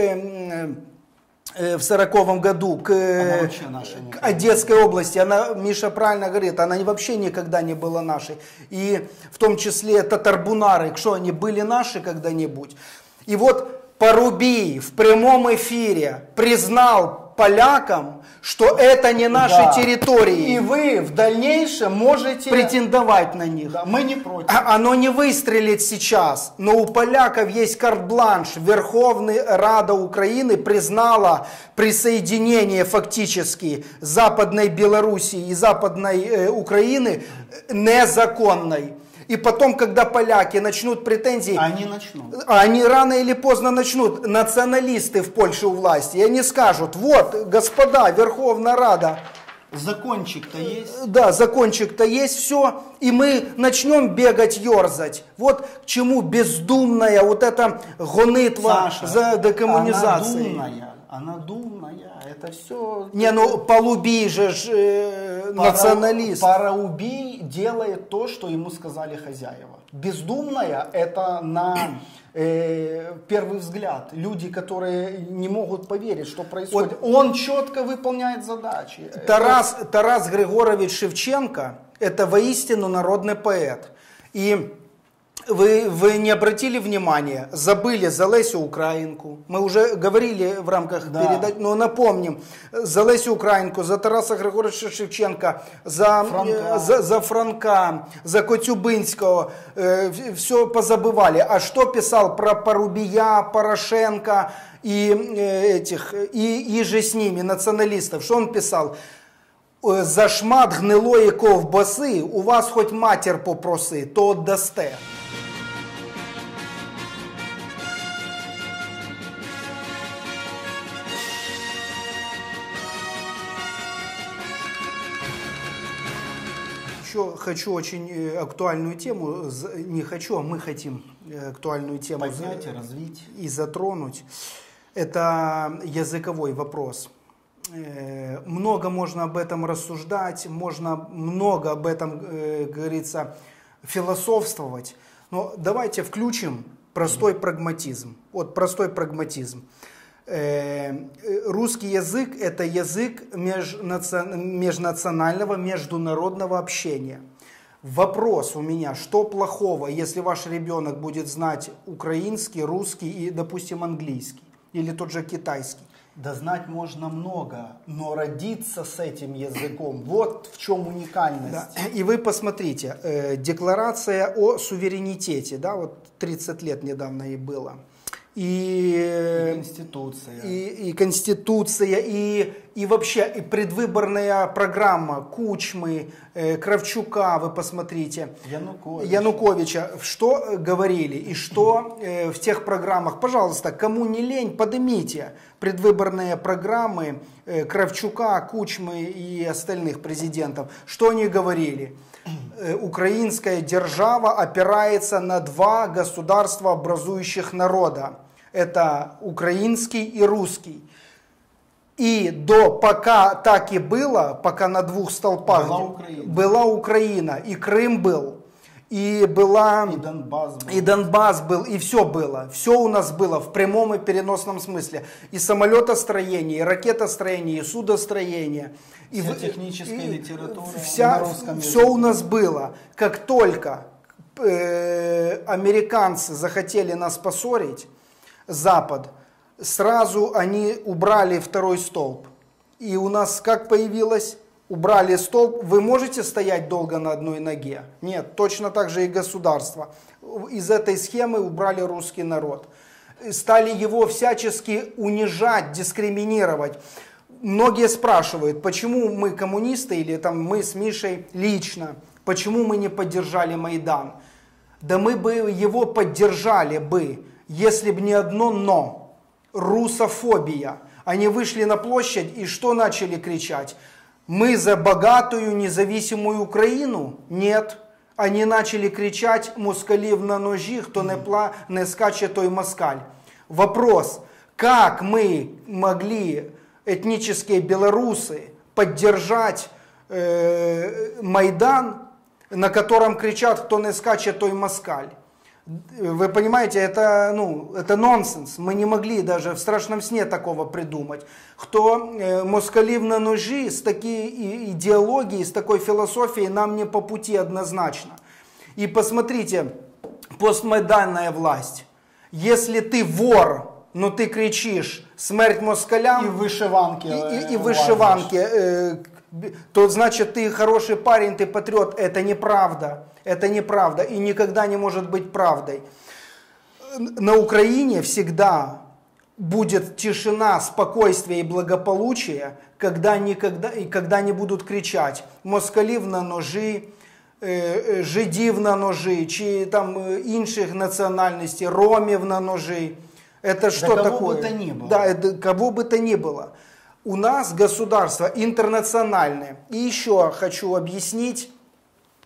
э, в сороковом году к, к Одесской области. Она, Миша правильно говорит, она вообще никогда не была нашей. И в том числе татарбунары, что они были наши когда-нибудь. И вот Порубий в прямом эфире признал полякам, что это не наши да. территории. И вы в дальнейшем можете претендовать на них. Да, мы не против. Оно не выстрелит сейчас, но у поляков есть карт-бланш. Верховная Рада Украины признала присоединение фактически Западной Белоруссии и Западной э, Украины незаконной. И потом, когда поляки начнут претензии, они начнут. Они рано или поздно начнут. Националисты в Польше у власти. И они скажут, вот, господа, Верховная Рада. Закончик-то есть. Да, закончик-то есть, все. И мы начнем бегать, ерзать. Вот к чему бездумная вот эта гонитва Саша, за декоммунизацией. Она думная. А надумная, это все... Не, ну полубий же ж, э, Пара- националист. Параубий делает то, что ему сказали хозяева. Бездумная это на э, первый взгляд. Люди, которые не могут поверить, что происходит. Он четко выполняет задачи. Тарас, Тарас Григорович Шевченко – это воистину народный поэт. И вы, вы не обратили внимания, забыли за Лесю Украинку. Мы уже говорили в рамках Да. передачи, но напомним. За Лесю Украинку, за Тараса Григоровича Шевченка, за Франка, э, за, за, Франка, за Коцюбинского. Э, все позабывали. А что писал про Парубия, Порошенко и э, этих, и, и же с ними, националистов? Что он писал? За шмат гнилої ковбаси у вас хоть матір попроси, то отдасте. Еще хочу очень э, актуальную тему, з- не хочу, а мы хотим э, актуальную тему за- Поднять и развить. и затронуть. Это языковой вопрос. Э, Много можно об этом рассуждать, можно много об этом, э, говорится, философствовать. Но давайте включим простой прагматизм. Вот простой прагматизм. Э, Русский язык – это язык межнаци- межнационального, международного общения. Вопрос у меня, что плохого, если ваш ребенок будет знать украинский, русский и, допустим, английский или тот же китайский? Да знать можно много, но родиться с этим языком, вот в чем уникальность. Да. И вы посмотрите, э, декларация о суверенитете, да, вот тридцать лет недавно ей было. И, И Конституция. и, и Конституция, и, и вообще и предвыборная программа Кучмы, э, Кравчука, вы посмотрите. Янукович. Януковича, что э, говорили и что э, в тех программах. Пожалуйста, кому не лень, поднимите предвыборные программы э, Кравчука, Кучмы и остальных президентов. Что они говорили? Э, Украинская держава опирается на два государства образующих народа. Это украинский и русский. И до пока так и было, пока на двух столпах Была Украина. была Украина, и Крым был, и была И Донбасс был. и Донбасс был, и все было. Все у нас было в прямом и переносном смысле. И самолетостроение, и ракетостроение, и судостроение. И Вся в- техническая и литература вся, на русском все языке. у нас было. Как только э, американцы захотели нас поссорить, Запад, сразу они убрали второй столб. И у нас как появилось? Убрали столб. Вы можете стоять долго на одной ноге? Нет, точно так же и государство. Из этой схемы убрали русский народ. Стали его всячески унижать, дискриминировать. Многие спрашивают, почему мы коммунисты или там мы с Мишей лично, почему мы не поддержали Майдан? Да мы бы его поддержали бы, если бы не одно «но». Русофобия. Они вышли на площадь и что начали кричать? Мы за богатую независимую Украину? Нет. Они начали кричать «москалів на ножі, хто не, пла... не скаче, той москаль». Вопрос, как мы могли, этнические белорусы, поддержать э, Майдан, на котором кричат «кто не скаче, той москаль»? Вы понимаете, это, ну, это нонсенс. Мы не могли даже в страшном сне такого придумать. Кто э, москалив на ножи с такой и- идеологией, с такой философией нам не по пути однозначно. И посмотрите, постмайданная власть. Если ты вор, но ты кричишь «смерть москалям» И в вышиванке. и, и- и э, в вышиванке, э, то значит ты хороший парень, ты патриот. Это неправда. Это неправда и никогда не может быть правдой. На Украине всегда будет тишина, спокойствие и благополучие, когда, никогда, и когда не будут кричать «москалів на ножі», е, «жидів на ножі», чи там е, інших национальностей, «ромів на ножі». Это что кого такое? бы то ни было. Да, это кого бы то ни было. У нас государство интернациональное. И еще хочу объяснить,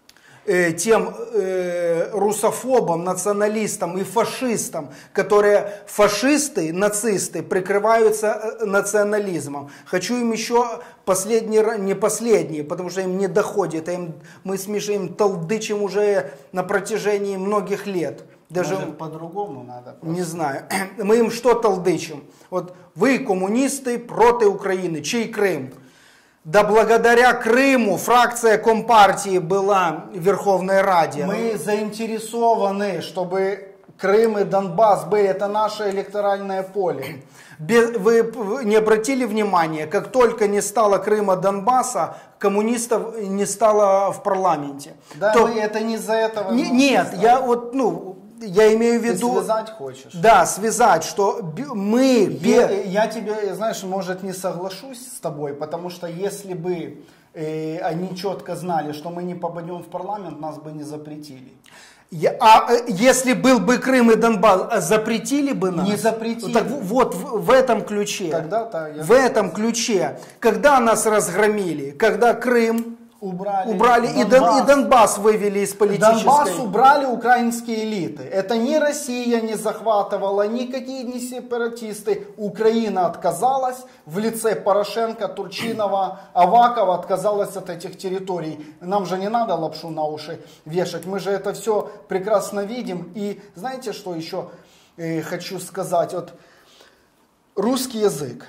э, тем э, русофобам, националистам и фашистам, которые фашисты, нацисты прикрываются национализмом. Хочу им еще последний, не последний, потому что им не доходит, а им, мы с Мишей им толдычим уже на протяжении многих лет. Даже Может, по-другому надо. Не знаю. Мы им что толдычим? Вот вы, коммунисты, против Украины. Чей Крым? Да благодаря Крыму фракция Компартии была в Верховной Раде. Мы заинтересованы, чтобы Крым и Донбасс были, это наше электоральное поле. Вы не обратили внимания, как только не стало Крыма, Донбасса, коммунистов не стало в парламенте? Да, То... мы это не из-за этого. Не, нет, я вот, ну... Я имею в виду... Ты связать хочешь? Да, связать, что мы... Я, я тебе, знаешь, может, не соглашусь с тобой, потому что если бы э, они четко знали, что мы не попадем в парламент, нас бы не запретили. Я, а если был бы Крым и Донбасс, запретили бы нас? Не запретили. Так вот, в, в этом ключе. Тогда-то я в этом ключе. Когда нас разгромили? Когда Крым... Убрали, убрали и, Дон, и Донбасс вывели из политической... Донбасс убрали украинские элиты. Это ни Россия не захватывала, никакие не сепаратисты. Украина отказалась в лице Порошенко, Турчинова, Авакова отказалась от этих территорий. Нам же не надо лапшу на уши вешать. Мы же это все прекрасно видим. И знаете, что еще э, хочу сказать? Вот русский язык.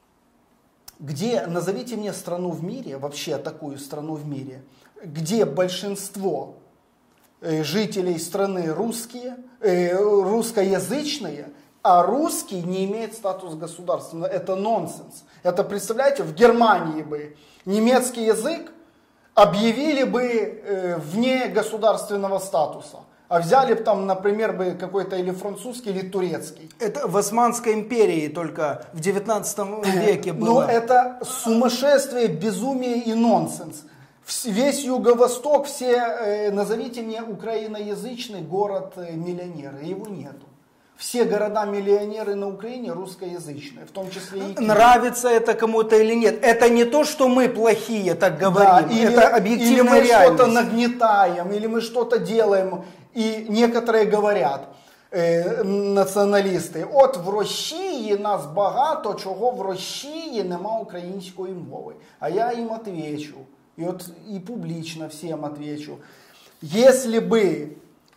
Где, назовите мне страну в мире, вообще такую страну в мире, где большинство э, жителей страны русские, э, русскоязычные, а русский не имеет статус государственного. Это нонсенс. Это, представляете, в Германии бы немецкий язык объявили бы э, вне государственного статуса. А взяли бы там, например, бы какой-то или французский, или турецкий. Это в Османской империи только в девятнадцатом веке было. Но это сумасшествие, безумие и нонсенс. Весь Юго-Восток, все, э, назовите мне украиноязычный город-миллионеры, его нету. Все города-миллионеры на Украине русскоязычные, в том числе и Киев. Нравится это кому-то или нет. Это не то, что мы плохие, так говорим. Да, или, это объективная или мы реальность. что-то нагнетаем, или мы что-то делаем. И некоторые говорят, е, націоналісти, от в Росії нас багато, чого в Росії нема української мови. А я им отвечу, и, вот, и публично всем отвечу, если бы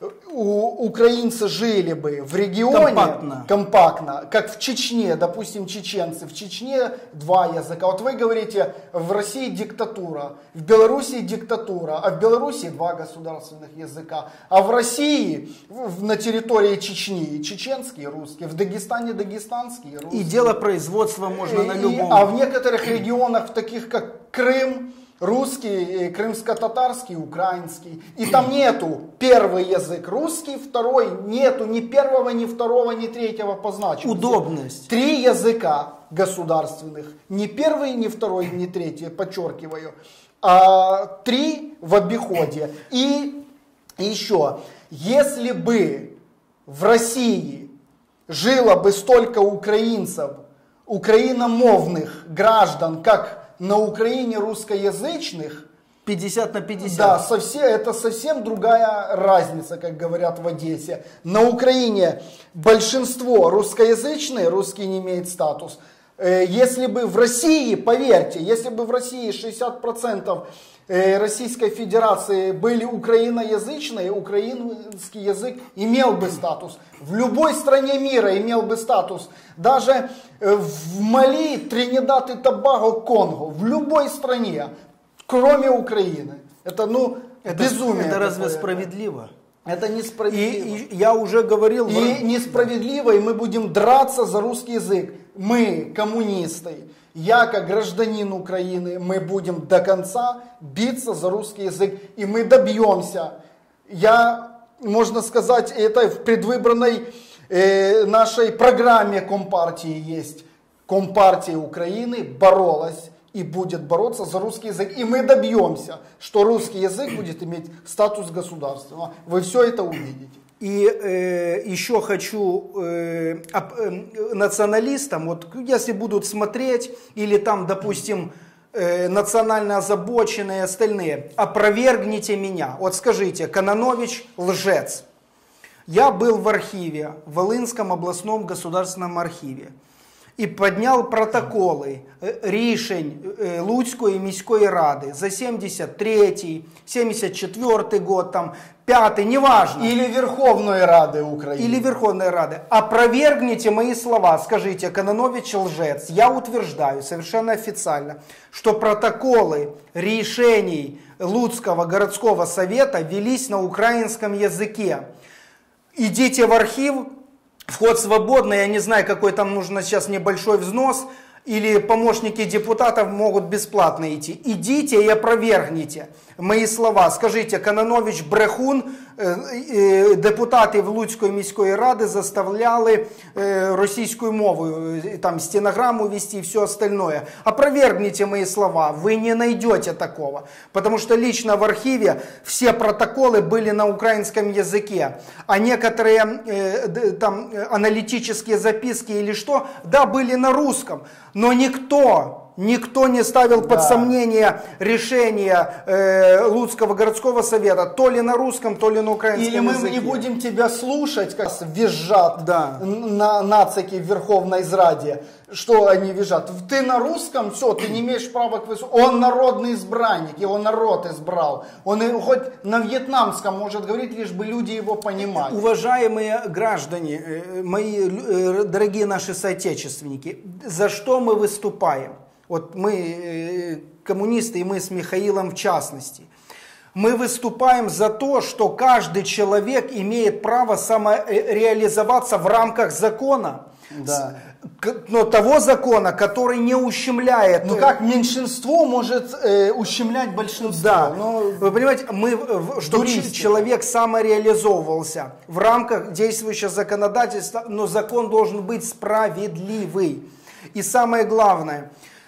у, украинцы жили бы в регионе компактно. компактно, как в Чечне, допустим, чеченцы, в Чечне два языка. Вот вы говорите, в России диктатура, в Белоруссии диктатура, а в Белоруссии два государственных языка. А в России, в, на территории Чечни, чеченский и русский, в Дагестане дагестанский и русский. И дело производства можно И, на любом. а в некоторых регионах, в таких как Крым, русский, крымско-татарский, украинский. И там нету первый язык русский, второй нету ни первого, ни второго, ни третьего по значимости. Удобность. Три языка государственных. Ни первый, ни второй, ни третий, подчеркиваю. А три в обиходе. И еще, если бы в России жило бы столько украинцев, украиномовных граждан, как на Украине русскоязычных, пятьдесят на пятьдесят. Да, совсем, это совсем другая разница, как говорят в Одессе. На Украине большинство русскоязычные, русский не имеет статус. Если бы в России, поверьте, если бы в России шестьдесят процентов Российской Федерации были украиноязычные, украинский язык имел бы статус. В любой стране мира имел бы статус. Даже в Мали, Тринидад и Тобаго, Конго. В любой стране, кроме Украины. Это, ну, это, безумие. Это разве такое. справедливо? Это несправедливо. И, и я уже говорил... И несправедливо, и мы будем драться за русский язык. Мы, коммунисты, я как гражданин Украины, мы будем до конца биться за русский язык. И мы добьемся. Я, можно сказать, это в предвыборной э, нашей программе Компартии есть. Компартия Украины боролась и будет бороться за русский язык. И мы добьемся, что русский язык будет иметь статус государственного. Вы все это увидите. И э, еще хочу э, э, националистам, вот если будут смотреть, или там, допустим, э, национально озабоченные и остальные, опровергните меня. Вот скажите, Кононович лжец. Я был в архиве, в Волынском областном государственном архиве. І підняв протоколи рішень Луцької міської ради за сімдесят третій, сімдесят четвертий год, там, пятый, неважно. Или Верховной Рады Украины. Или Верховной Рады. Опровергните мои слова, скажите, Кононович лжец. Я утверждаю совершенно официально, что протоколы решений Луцкого городского совета велись на украинском языке. Идите в архив. Вход свободный, я не знаю, какой там нужно сейчас небольшой взнос, или помощники депутатов могут бесплатно идти. Идите и опровергните мои слова. Скажите, Кононович брехун, депутати в Луцької міської ради заставляли російською мовою, там стенограмму вести и все остальное. Опровергните мои слова, вы не найдете такого. Потому что лично в архиве все протоколы были на украинском языке, а некоторые там аналитические записки или что, да, были на русском. Но никто... Никто не ставил под да. сомнение решение э, Луцкого городского совета, то ли на русском, то ли на украинском Или мы языке. не будем тебя слушать, как визжат да. на нацики в Верховной Раде. Что они визжат? Ты на русском, все, ты не имеешь права к высу. Он народный избранник, его народ избрал. Он и, хоть на вьетнамском может говорить, лишь бы люди его понимали. Уважаемые граждане, мои дорогие наши соотечественники, за что мы выступаем? Вот мы, коммунисты, и мы с Михаилом в частности, мы выступаем за то, что каждый человек имеет право самореализоваться в рамках закона. Да. Но того закона, который не ущемляет. Ну как меньшинство может э, ущемлять большинство? Да. Но... Вы понимаете, мы, чтобы человек самореализовывался в рамках действующего законодательства, но закон должен быть справедливый. И самое главное,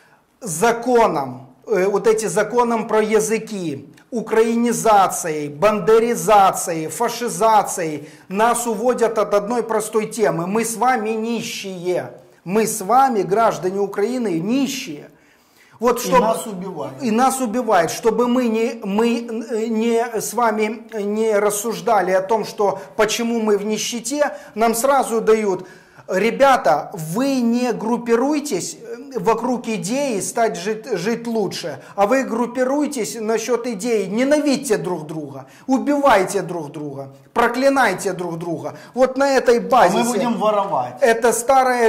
законом, вот эти законом про языки, украинизацией, бандеризацией, фашизацией нас уводят от одной простой темы. Мы с вами нищие. Мы с вами, граждане Украины, нищие. Вот, чтобы, и нас убивают. И нас убивают. Чтобы мы, не, мы не, с вами не рассуждали о том, что почему мы в нищете, нам сразу дают... Ребята, вы не группируйтесь вокруг идеи стать жить, жить лучше, а вы группируйтесь насчет идеи, ненавидьте друг друга, убивайте друг друга, проклинайте друг друга. Вот на этой базе. А мы будем воровать. Это старая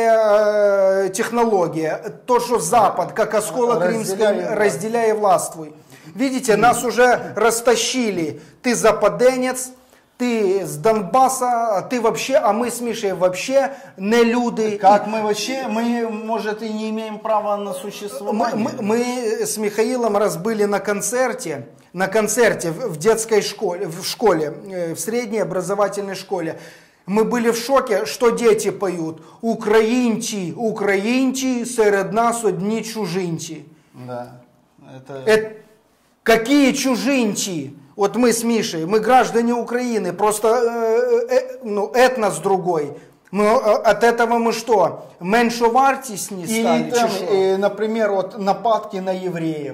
римская э, технология, то, что Запад, как осколок римский, разделяй и властвуй. Видите, нас уже растащили, ты западенец, ты с Донбасса, ты вообще, а мы с Мишей вообще не люди. Как мы вообще, мы, может, и не имеем права на существование. Мы, мы, мы с Михаилом раз были на концерте, на концерте в детской школе, в школе, в средней образовательной школе. Мы были в шоке, что дети поют. Українці, українці, серед нас одні чужинці. Да. Это... Это, какие чужинці? Вот мы с Мишей, мы граждане Украины, просто э, э, ну, этнос другой. Мы, от этого мы что, меншовартісні стали? Или, там, э, например, вот нападки на евреев.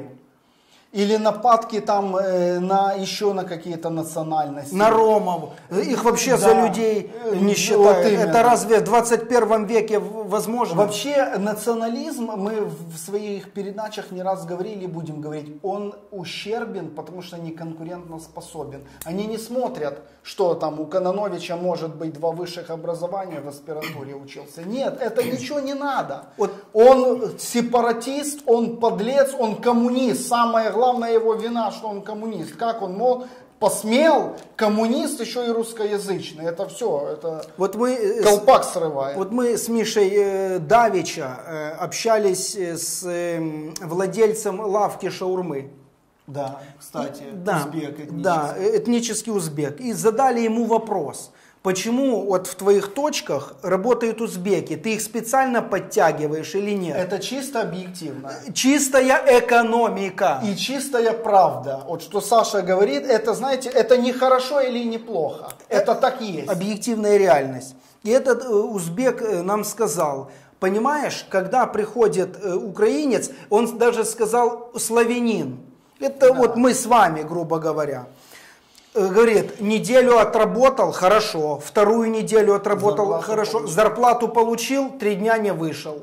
Или нападки там э, на еще на какие-то национальности. На ромов. Их вообще да. за людей не считают. Вот это разве в двадцать первом веке возможно? Вообще национализм, мы в своих передачах не раз говорили, будем говорить, он ущербен, потому что не конкурентно способен. Они не смотрят, что там у Кононовича может быть два высших образования, в аспирантуре учился. Нет, это ничего не надо. Вот. Он сепаратист, он подлец, он коммунист. Самое главное его вина, что он коммунист. Как он мог, посмел, коммунист, еще и русскоязычный. Это все, это вот мы, колпак срывает. Вот мы с Мишей э, давеча э, общались с э, владельцем лавки шаурмы. Да, кстати, да, узбек этнический. Да, этнический узбек. И задали ему вопрос. Почему вот в твоих точках работают узбеки? Ты их специально подтягиваешь или нет? Это чисто объективно. Чистая экономика. И чистая правда. Вот что Саша говорит, это, знаете, это не хорошо или не плохо. Это, это так есть. Объективная реальность. И этот узбек нам сказал, Понимаешь, когда приходит э, украинец, он даже сказал славянин. Это Да. вот мы с вами, грубо говоря. Э, Говорит, неделю отработал, хорошо. Вторую неделю отработал, Зарплату хорошо. получил. Зарплату получил, три дня не вышел.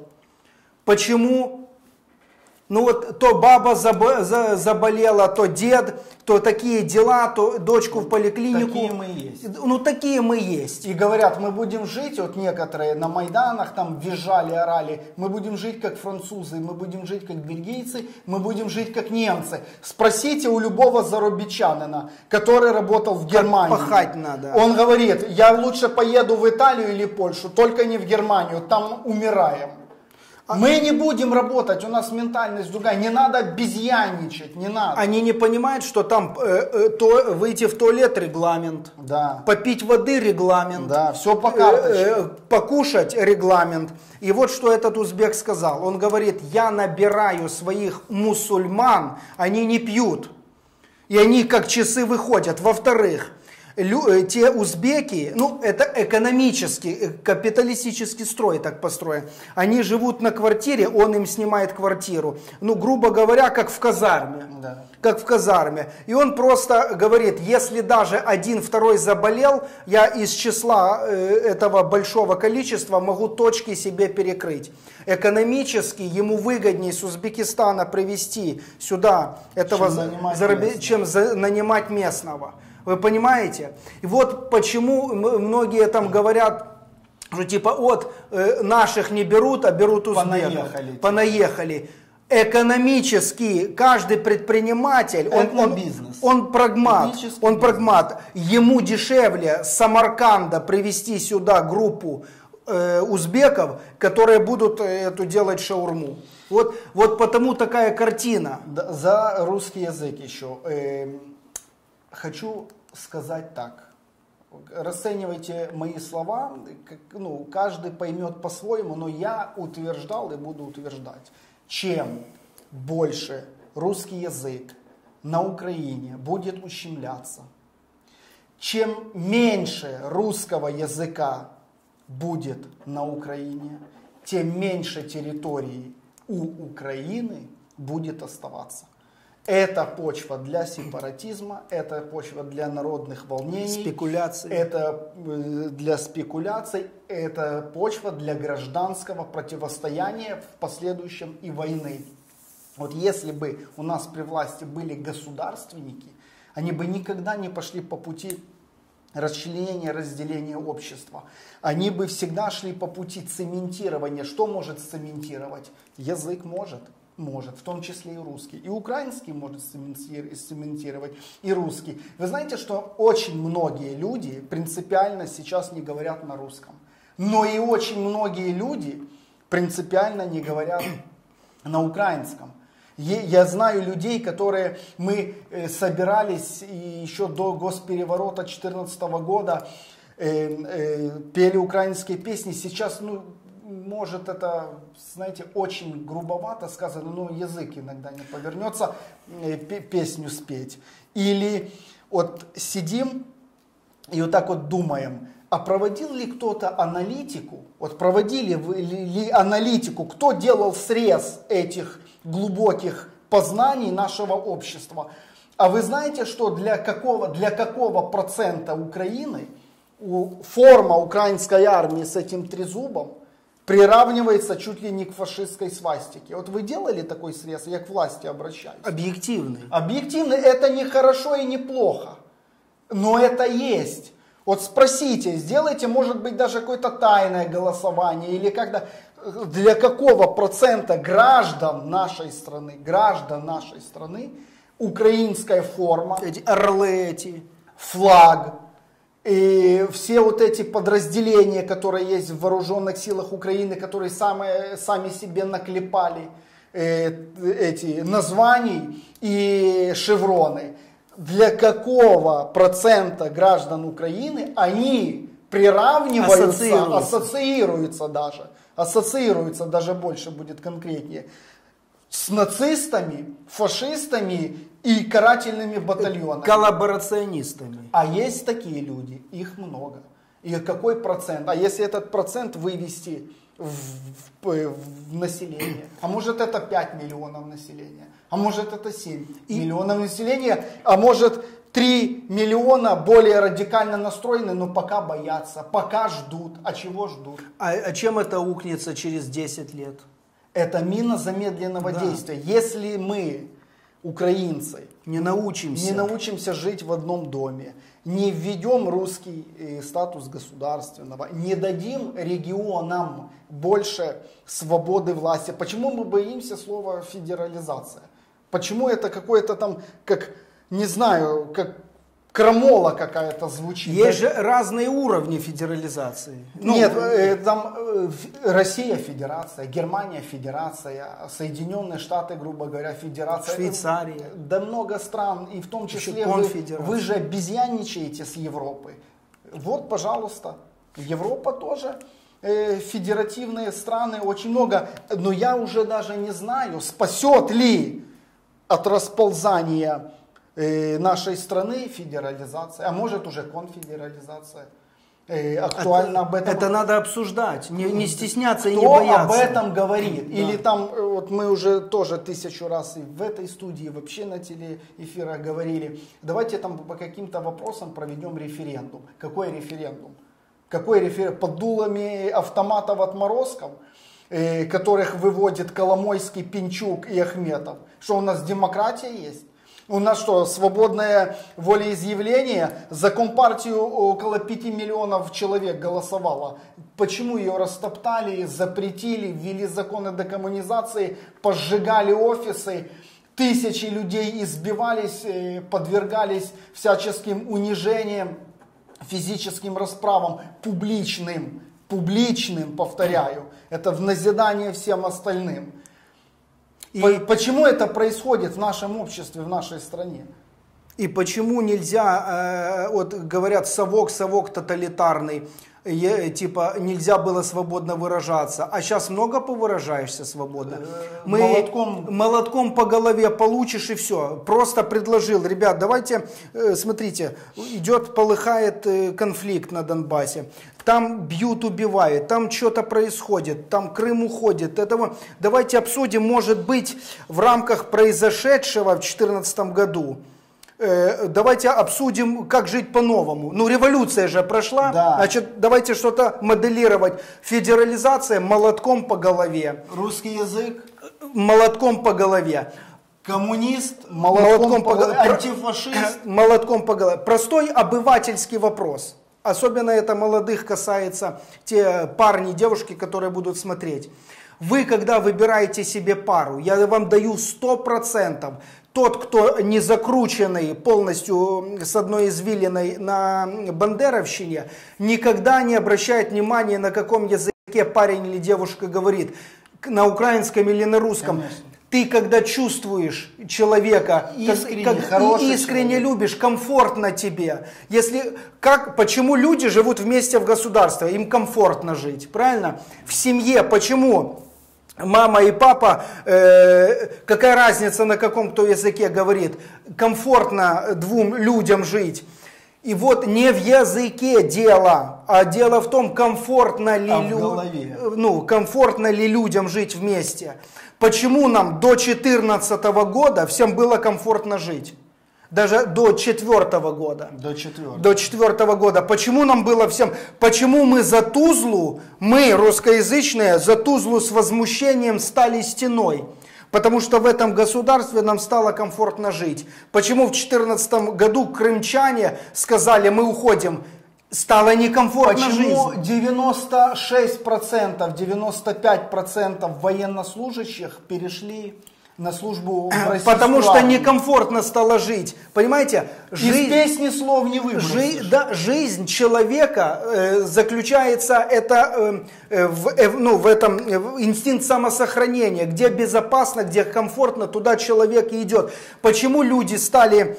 Почему? Ну вот то баба забо- за- заболела, то дед, то такие дела, то дочку в поликлинику. Такие мы и есть. Ну такие мы есть. И говорят, мы будем жить, вот некоторые на Майданах там визжали, орали, мы будем жить как французы, мы будем жить как бельгийцы, мы будем жить как немцы. Спросите у любого зарубичанина, который работал в Германии. пахать надо. Он говорит, я лучше поеду в Италию или Польшу, только не в Германию, там умираем. Мы не будем работать, у нас ментальность другая, не надо обезьянничать, не надо. Они не понимают, что там э, э, то, выйти в туалет регламент, Да. попить воды регламент, Да, все по э, карточке. э, покушать регламент. И вот что этот узбек сказал. Он говорит, я набираю своих мусульман, они не пьют. И они как часы выходят. Во-вторых, лю- э, те узбеки, ну это экономический, э, капиталистический строй так построен. Они живут на квартире, он им снимает квартиру. Ну, грубо говоря, как в казарме. Да. Как в казарме. И он просто говорит, если даже один, второй заболел, я из числа э, этого большого количества могу точки себе перекрыть. Экономически ему выгоднее с Узбекистана привезти сюда этого Чем нанимать зараби- местного. чем за- нанимать местного. Вы понимаете? И вот почему м- многие там говорят, что типа от э, наших не берут, а берут узбеков. Понаехали. Понаехали. Экономически каждый предприниматель, он, Это он, бизнес. он прагмат, Этнический он бизнес. прагмат. Ему дешевле с Самарканда привезти сюда группу э, узбеков, которые будут э, эту делать шаурму. Вот, вот потому такая картина. Да, за русский язык еще. Эм, хочу сказать так. Расценивайте мои слова, как, ну, каждый поймет по-своему, но я утверждал и буду утверждать. Чем больше русский язык на Украине будет ущемляться, чем меньше русского языка будет на Украине, тем меньше территории у Украины будет оставаться. Это почва для сепаратизма, это почва для народных волнений, Спекуляции. это э, для спекуляций, это почва для гражданского противостояния в последующем и войны. Вот если бы у нас при власти были государственники, они бы никогда не пошли по пути расчленения, разделения общества. Они бы всегда шли по пути цементирования. Что может цементировать? Язык может. Может, в том числе и русский. И украинский может цементировать, и русский. Вы знаете, что очень многие люди принципиально сейчас не говорят на русском. Но и очень многие люди принципиально не говорят на украинском. Я знаю людей, которые мы собирались и еще до госпереворота две тысячи четырнадцатого года пели украинские песни. Сейчас, ну, может, это, знаете, очень грубовато сказано, но язык иногда не повернется песню спеть. Или вот сидим и вот так вот думаем, а проводил ли кто-то аналитику, вот проводили вы ли, ли аналитику, кто делал срез этих глубоких познаний нашего общества? А вы знаете, что для какого, для какого процента Украины форма украинской армии с этим трезубом приравнивается чуть ли не к фашистской свастике? Вот вы делали такой срез, я к власти обращаюсь. Объективный. Объективно это не хорошо и не плохо, но это есть. Вот спросите, сделайте, может быть, даже какое-то тайное голосование, или когда, для какого процента граждан нашей страны, граждан нашей страны, украинская форма, Эти орлы эти. флаг, и все вот эти подразделения, которые есть в вооруженных силах Украины, которые сами, сами себе наклепали э, эти названий и шевроны, для какого процента граждан Украины они приравниваются, Ассоциируются. ассоциируются даже, ассоциируются даже больше будет конкретнее, с нацистами, фашистами и карательными батальонами. Коллаборационистами. А есть такие люди, их много. И какой процент? А если этот процент вывести в, в, в население? А может это пять миллионов населения? А может это семь и... миллионов населения? А может три миллиона более радикально настроены, но пока боятся, пока ждут. А чего ждут? А, а чем это укнется через десять лет? Это мина замедленного да. действия. Если мы, украинцы, не научимся. не научимся жить в одном доме, не введем русский статус государственного, не дадим регионам больше свободы власти. Почему мы боимся слова федерализация? Почему это какое-то там, как, не знаю, как крамола какая-то звучит? Есть же разные уровни федерализации. Ну, Нет, э, там э, Россия федерация, Германия федерация, Соединенные Штаты, грубо говоря, федерация. Швейцария. Да много стран, и в том числе вы, вы же обезьянничаете с Европой. Вот, пожалуйста, Европа тоже э, федеративные страны, очень много. Но я уже даже не знаю, спасет ли от расползания нашей страны федерализация, а может уже конфедерализация. Э, актуально это, об этом. Это надо обсуждать, не, не стесняться Кто и не бояться. об этом говорит? Да. Или там, вот мы уже тоже тысячу раз и в этой студии, вообще на телеэфирах говорили, давайте там по каким-то вопросам проведем референдум. Какой референдум? Какой референдум? Под дулами автоматов отморозков, э, которых выводит Коломойский, Пинчук и Ахметов. Что у нас демократия есть? У нас что, свободное волеизъявление? За Компартию около пяти миллионов человек голосовало. Почему ее растоптали, запретили, ввели законы декоммунизации, пожигали офисы? Тысячи людей избивались, подвергались всяческим унижениям, физическим расправам, публичным, публичным, повторяю. Это в назидание всем остальным. И почему это происходит в нашем обществе, в нашей стране? И почему нельзя, э, вот говорят, совок, совок тоталитарный, е, типа нельзя было свободно выражаться, а сейчас много повыражаешься свободно? Мы молотком... молотком по голове получишь и все. Просто предложил, ребят, давайте, э, смотрите, идет, полыхает э, конфликт на Донбассе. Там бьют, убивают, там что-то происходит, там Крым уходит. Этого... Давайте обсудим, может быть, в рамках произошедшего в две тысячи четырнадцатом году, э, давайте обсудим, как жить по-новому. Ну, революция же прошла, да. Значит, давайте что-то моделировать. Федерализация молотком по голове. Русский язык? Молотком по голове. Коммунист? Молотком, молотком по, по голове. Антифашист? Молотком по голове. Простой обывательский вопрос. Особенно это молодых касается, те парни, девушки, которые будут смотреть. Вы, когда выбираете себе пару, я вам даю сто процентов, тот, кто не закрученный полностью с одной извилиной на бандеровщине, никогда не обращает внимания, на каком языке парень или девушка говорит, на украинском или на русском. Конечно. Ты, когда чувствуешь человека, искренне, как, хороший искренне человек. любишь, комфортно тебе. Если, как, почему люди живут вместе в государстве? Им комфортно жить, правильно? В семье почему мама и папа, э, какая разница, на каком кто языке говорит, комфортно двум людям жить? И вот не в языке дело, а дело в том, комфортно ли, а лю... ну, комфортно ли людям жить вместе. Почему нам до две тысячи четырнадцатого года всем было комфортно жить? Даже до четвертого года. До четвертого. До четвертого года. Почему нам было всем... Почему мы за Тузлу, мы, русскоязычные, за Тузлу с возмущением стали стеной? Потому что в этом государстве нам стало комфортно жить. Почему в две тысячи четырнадцатом году крымчане сказали, мы уходим? Стало некомфортно жить. Почему девяносто шесть процентов, девяносто пять процентов военнослужащих перешли на службу в российскую Потому что армию? некомфортно стало жить. Понимаете? Жизнь, из песни слов не выбросишь. Жи, да, жизнь человека э, заключается это, э, в, э, ну, в этом э, инстинкт самосохранения. Где безопасно, где комфортно, туда человек и идет. Почему люди стали...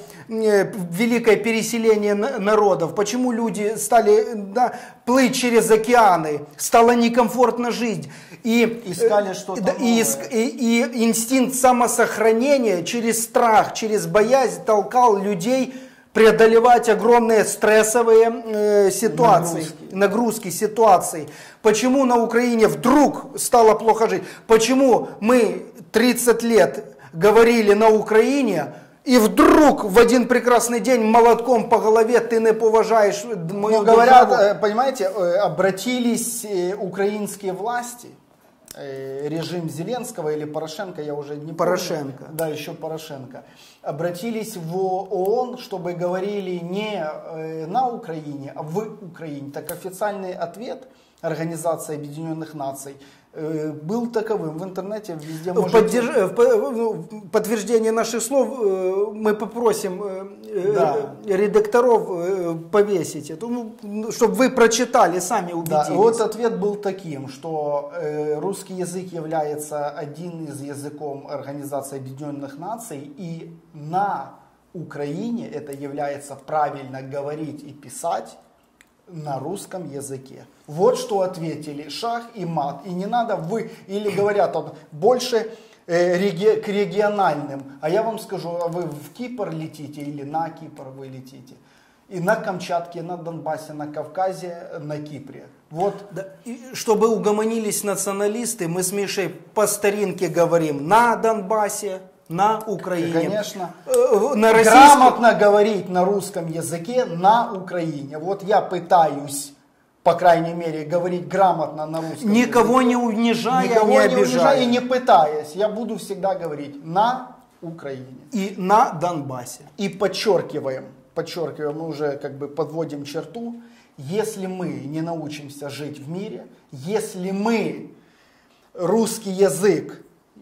великое переселение народов, почему люди стали да, плыть через океаны, стало некомфортно жить. И, Искали что-то да, и, и, и инстинкт самосохранения через страх, через боязнь толкал людей преодолевать огромные стрессовые э, ситуации, Нагрузки. нагрузки, ситуации. Почему на Украине вдруг стало плохо жить? Почему мы тридцать лет говорили на Украине, и вдруг в один прекрасный день молотком по голове ты не поважаешь мою Ну, говорят, державу? э, понимаете, э, обратились э, украинские власти, э, режим Зеленского или Порошенко, я уже не Порошенко. помню. Да, еще Порошенко. Обратились в ООН, чтобы говорили не э, на Украине, а в Украине. Так официальный ответ Организации Объединенных Наций э, был таковым. В интернете везде В, можете... поддерж- в по- ну, в подтверждение наших слов э, мы попросим э, э, Да. редакторов э, повесить это, ну, чтобы вы прочитали, сами Да, убедились. вот ответ был таким, что э, русский язык является один из языков Организации Объединенных Наций, и на Украине это является правильно говорить и писать на русском языке. Вот что ответили шах и мат. И не надо вы, или говорят он, больше э, реги- к региональным. А я вам скажу, а вы в Кипр летите или на Кипр вы летите? И на Камчатке, на Донбассе, на Кавказе, на Кипре. Вот. Да, и чтобы угомонились националисты, мы с Мишей по старинке говорим на Донбассе, на Украине. Конечно. Э, На российском... Грамотно говорить на русском языке на Украине. Вот я пытаюсь, по крайней мере, говорить грамотно на русском Никого языке. не унижая, Никого не не обижая. унижая и не пытаясь. Я буду всегда говорить на Украине. И на Донбассе. И подчеркиваем, подчеркиваем, мы уже как бы подводим черту, если мы не научимся жить в мире, если мы русский язык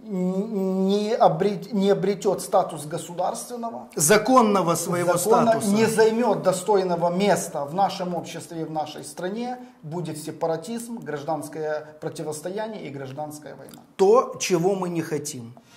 не, обрет, не обретет статус государственного, Законного своего закона, статуса. не займет достойного места в нашем обществе и в нашей стране, будет сепаратизм, гражданское противостояние и гражданская война. То, чего мы не хотим.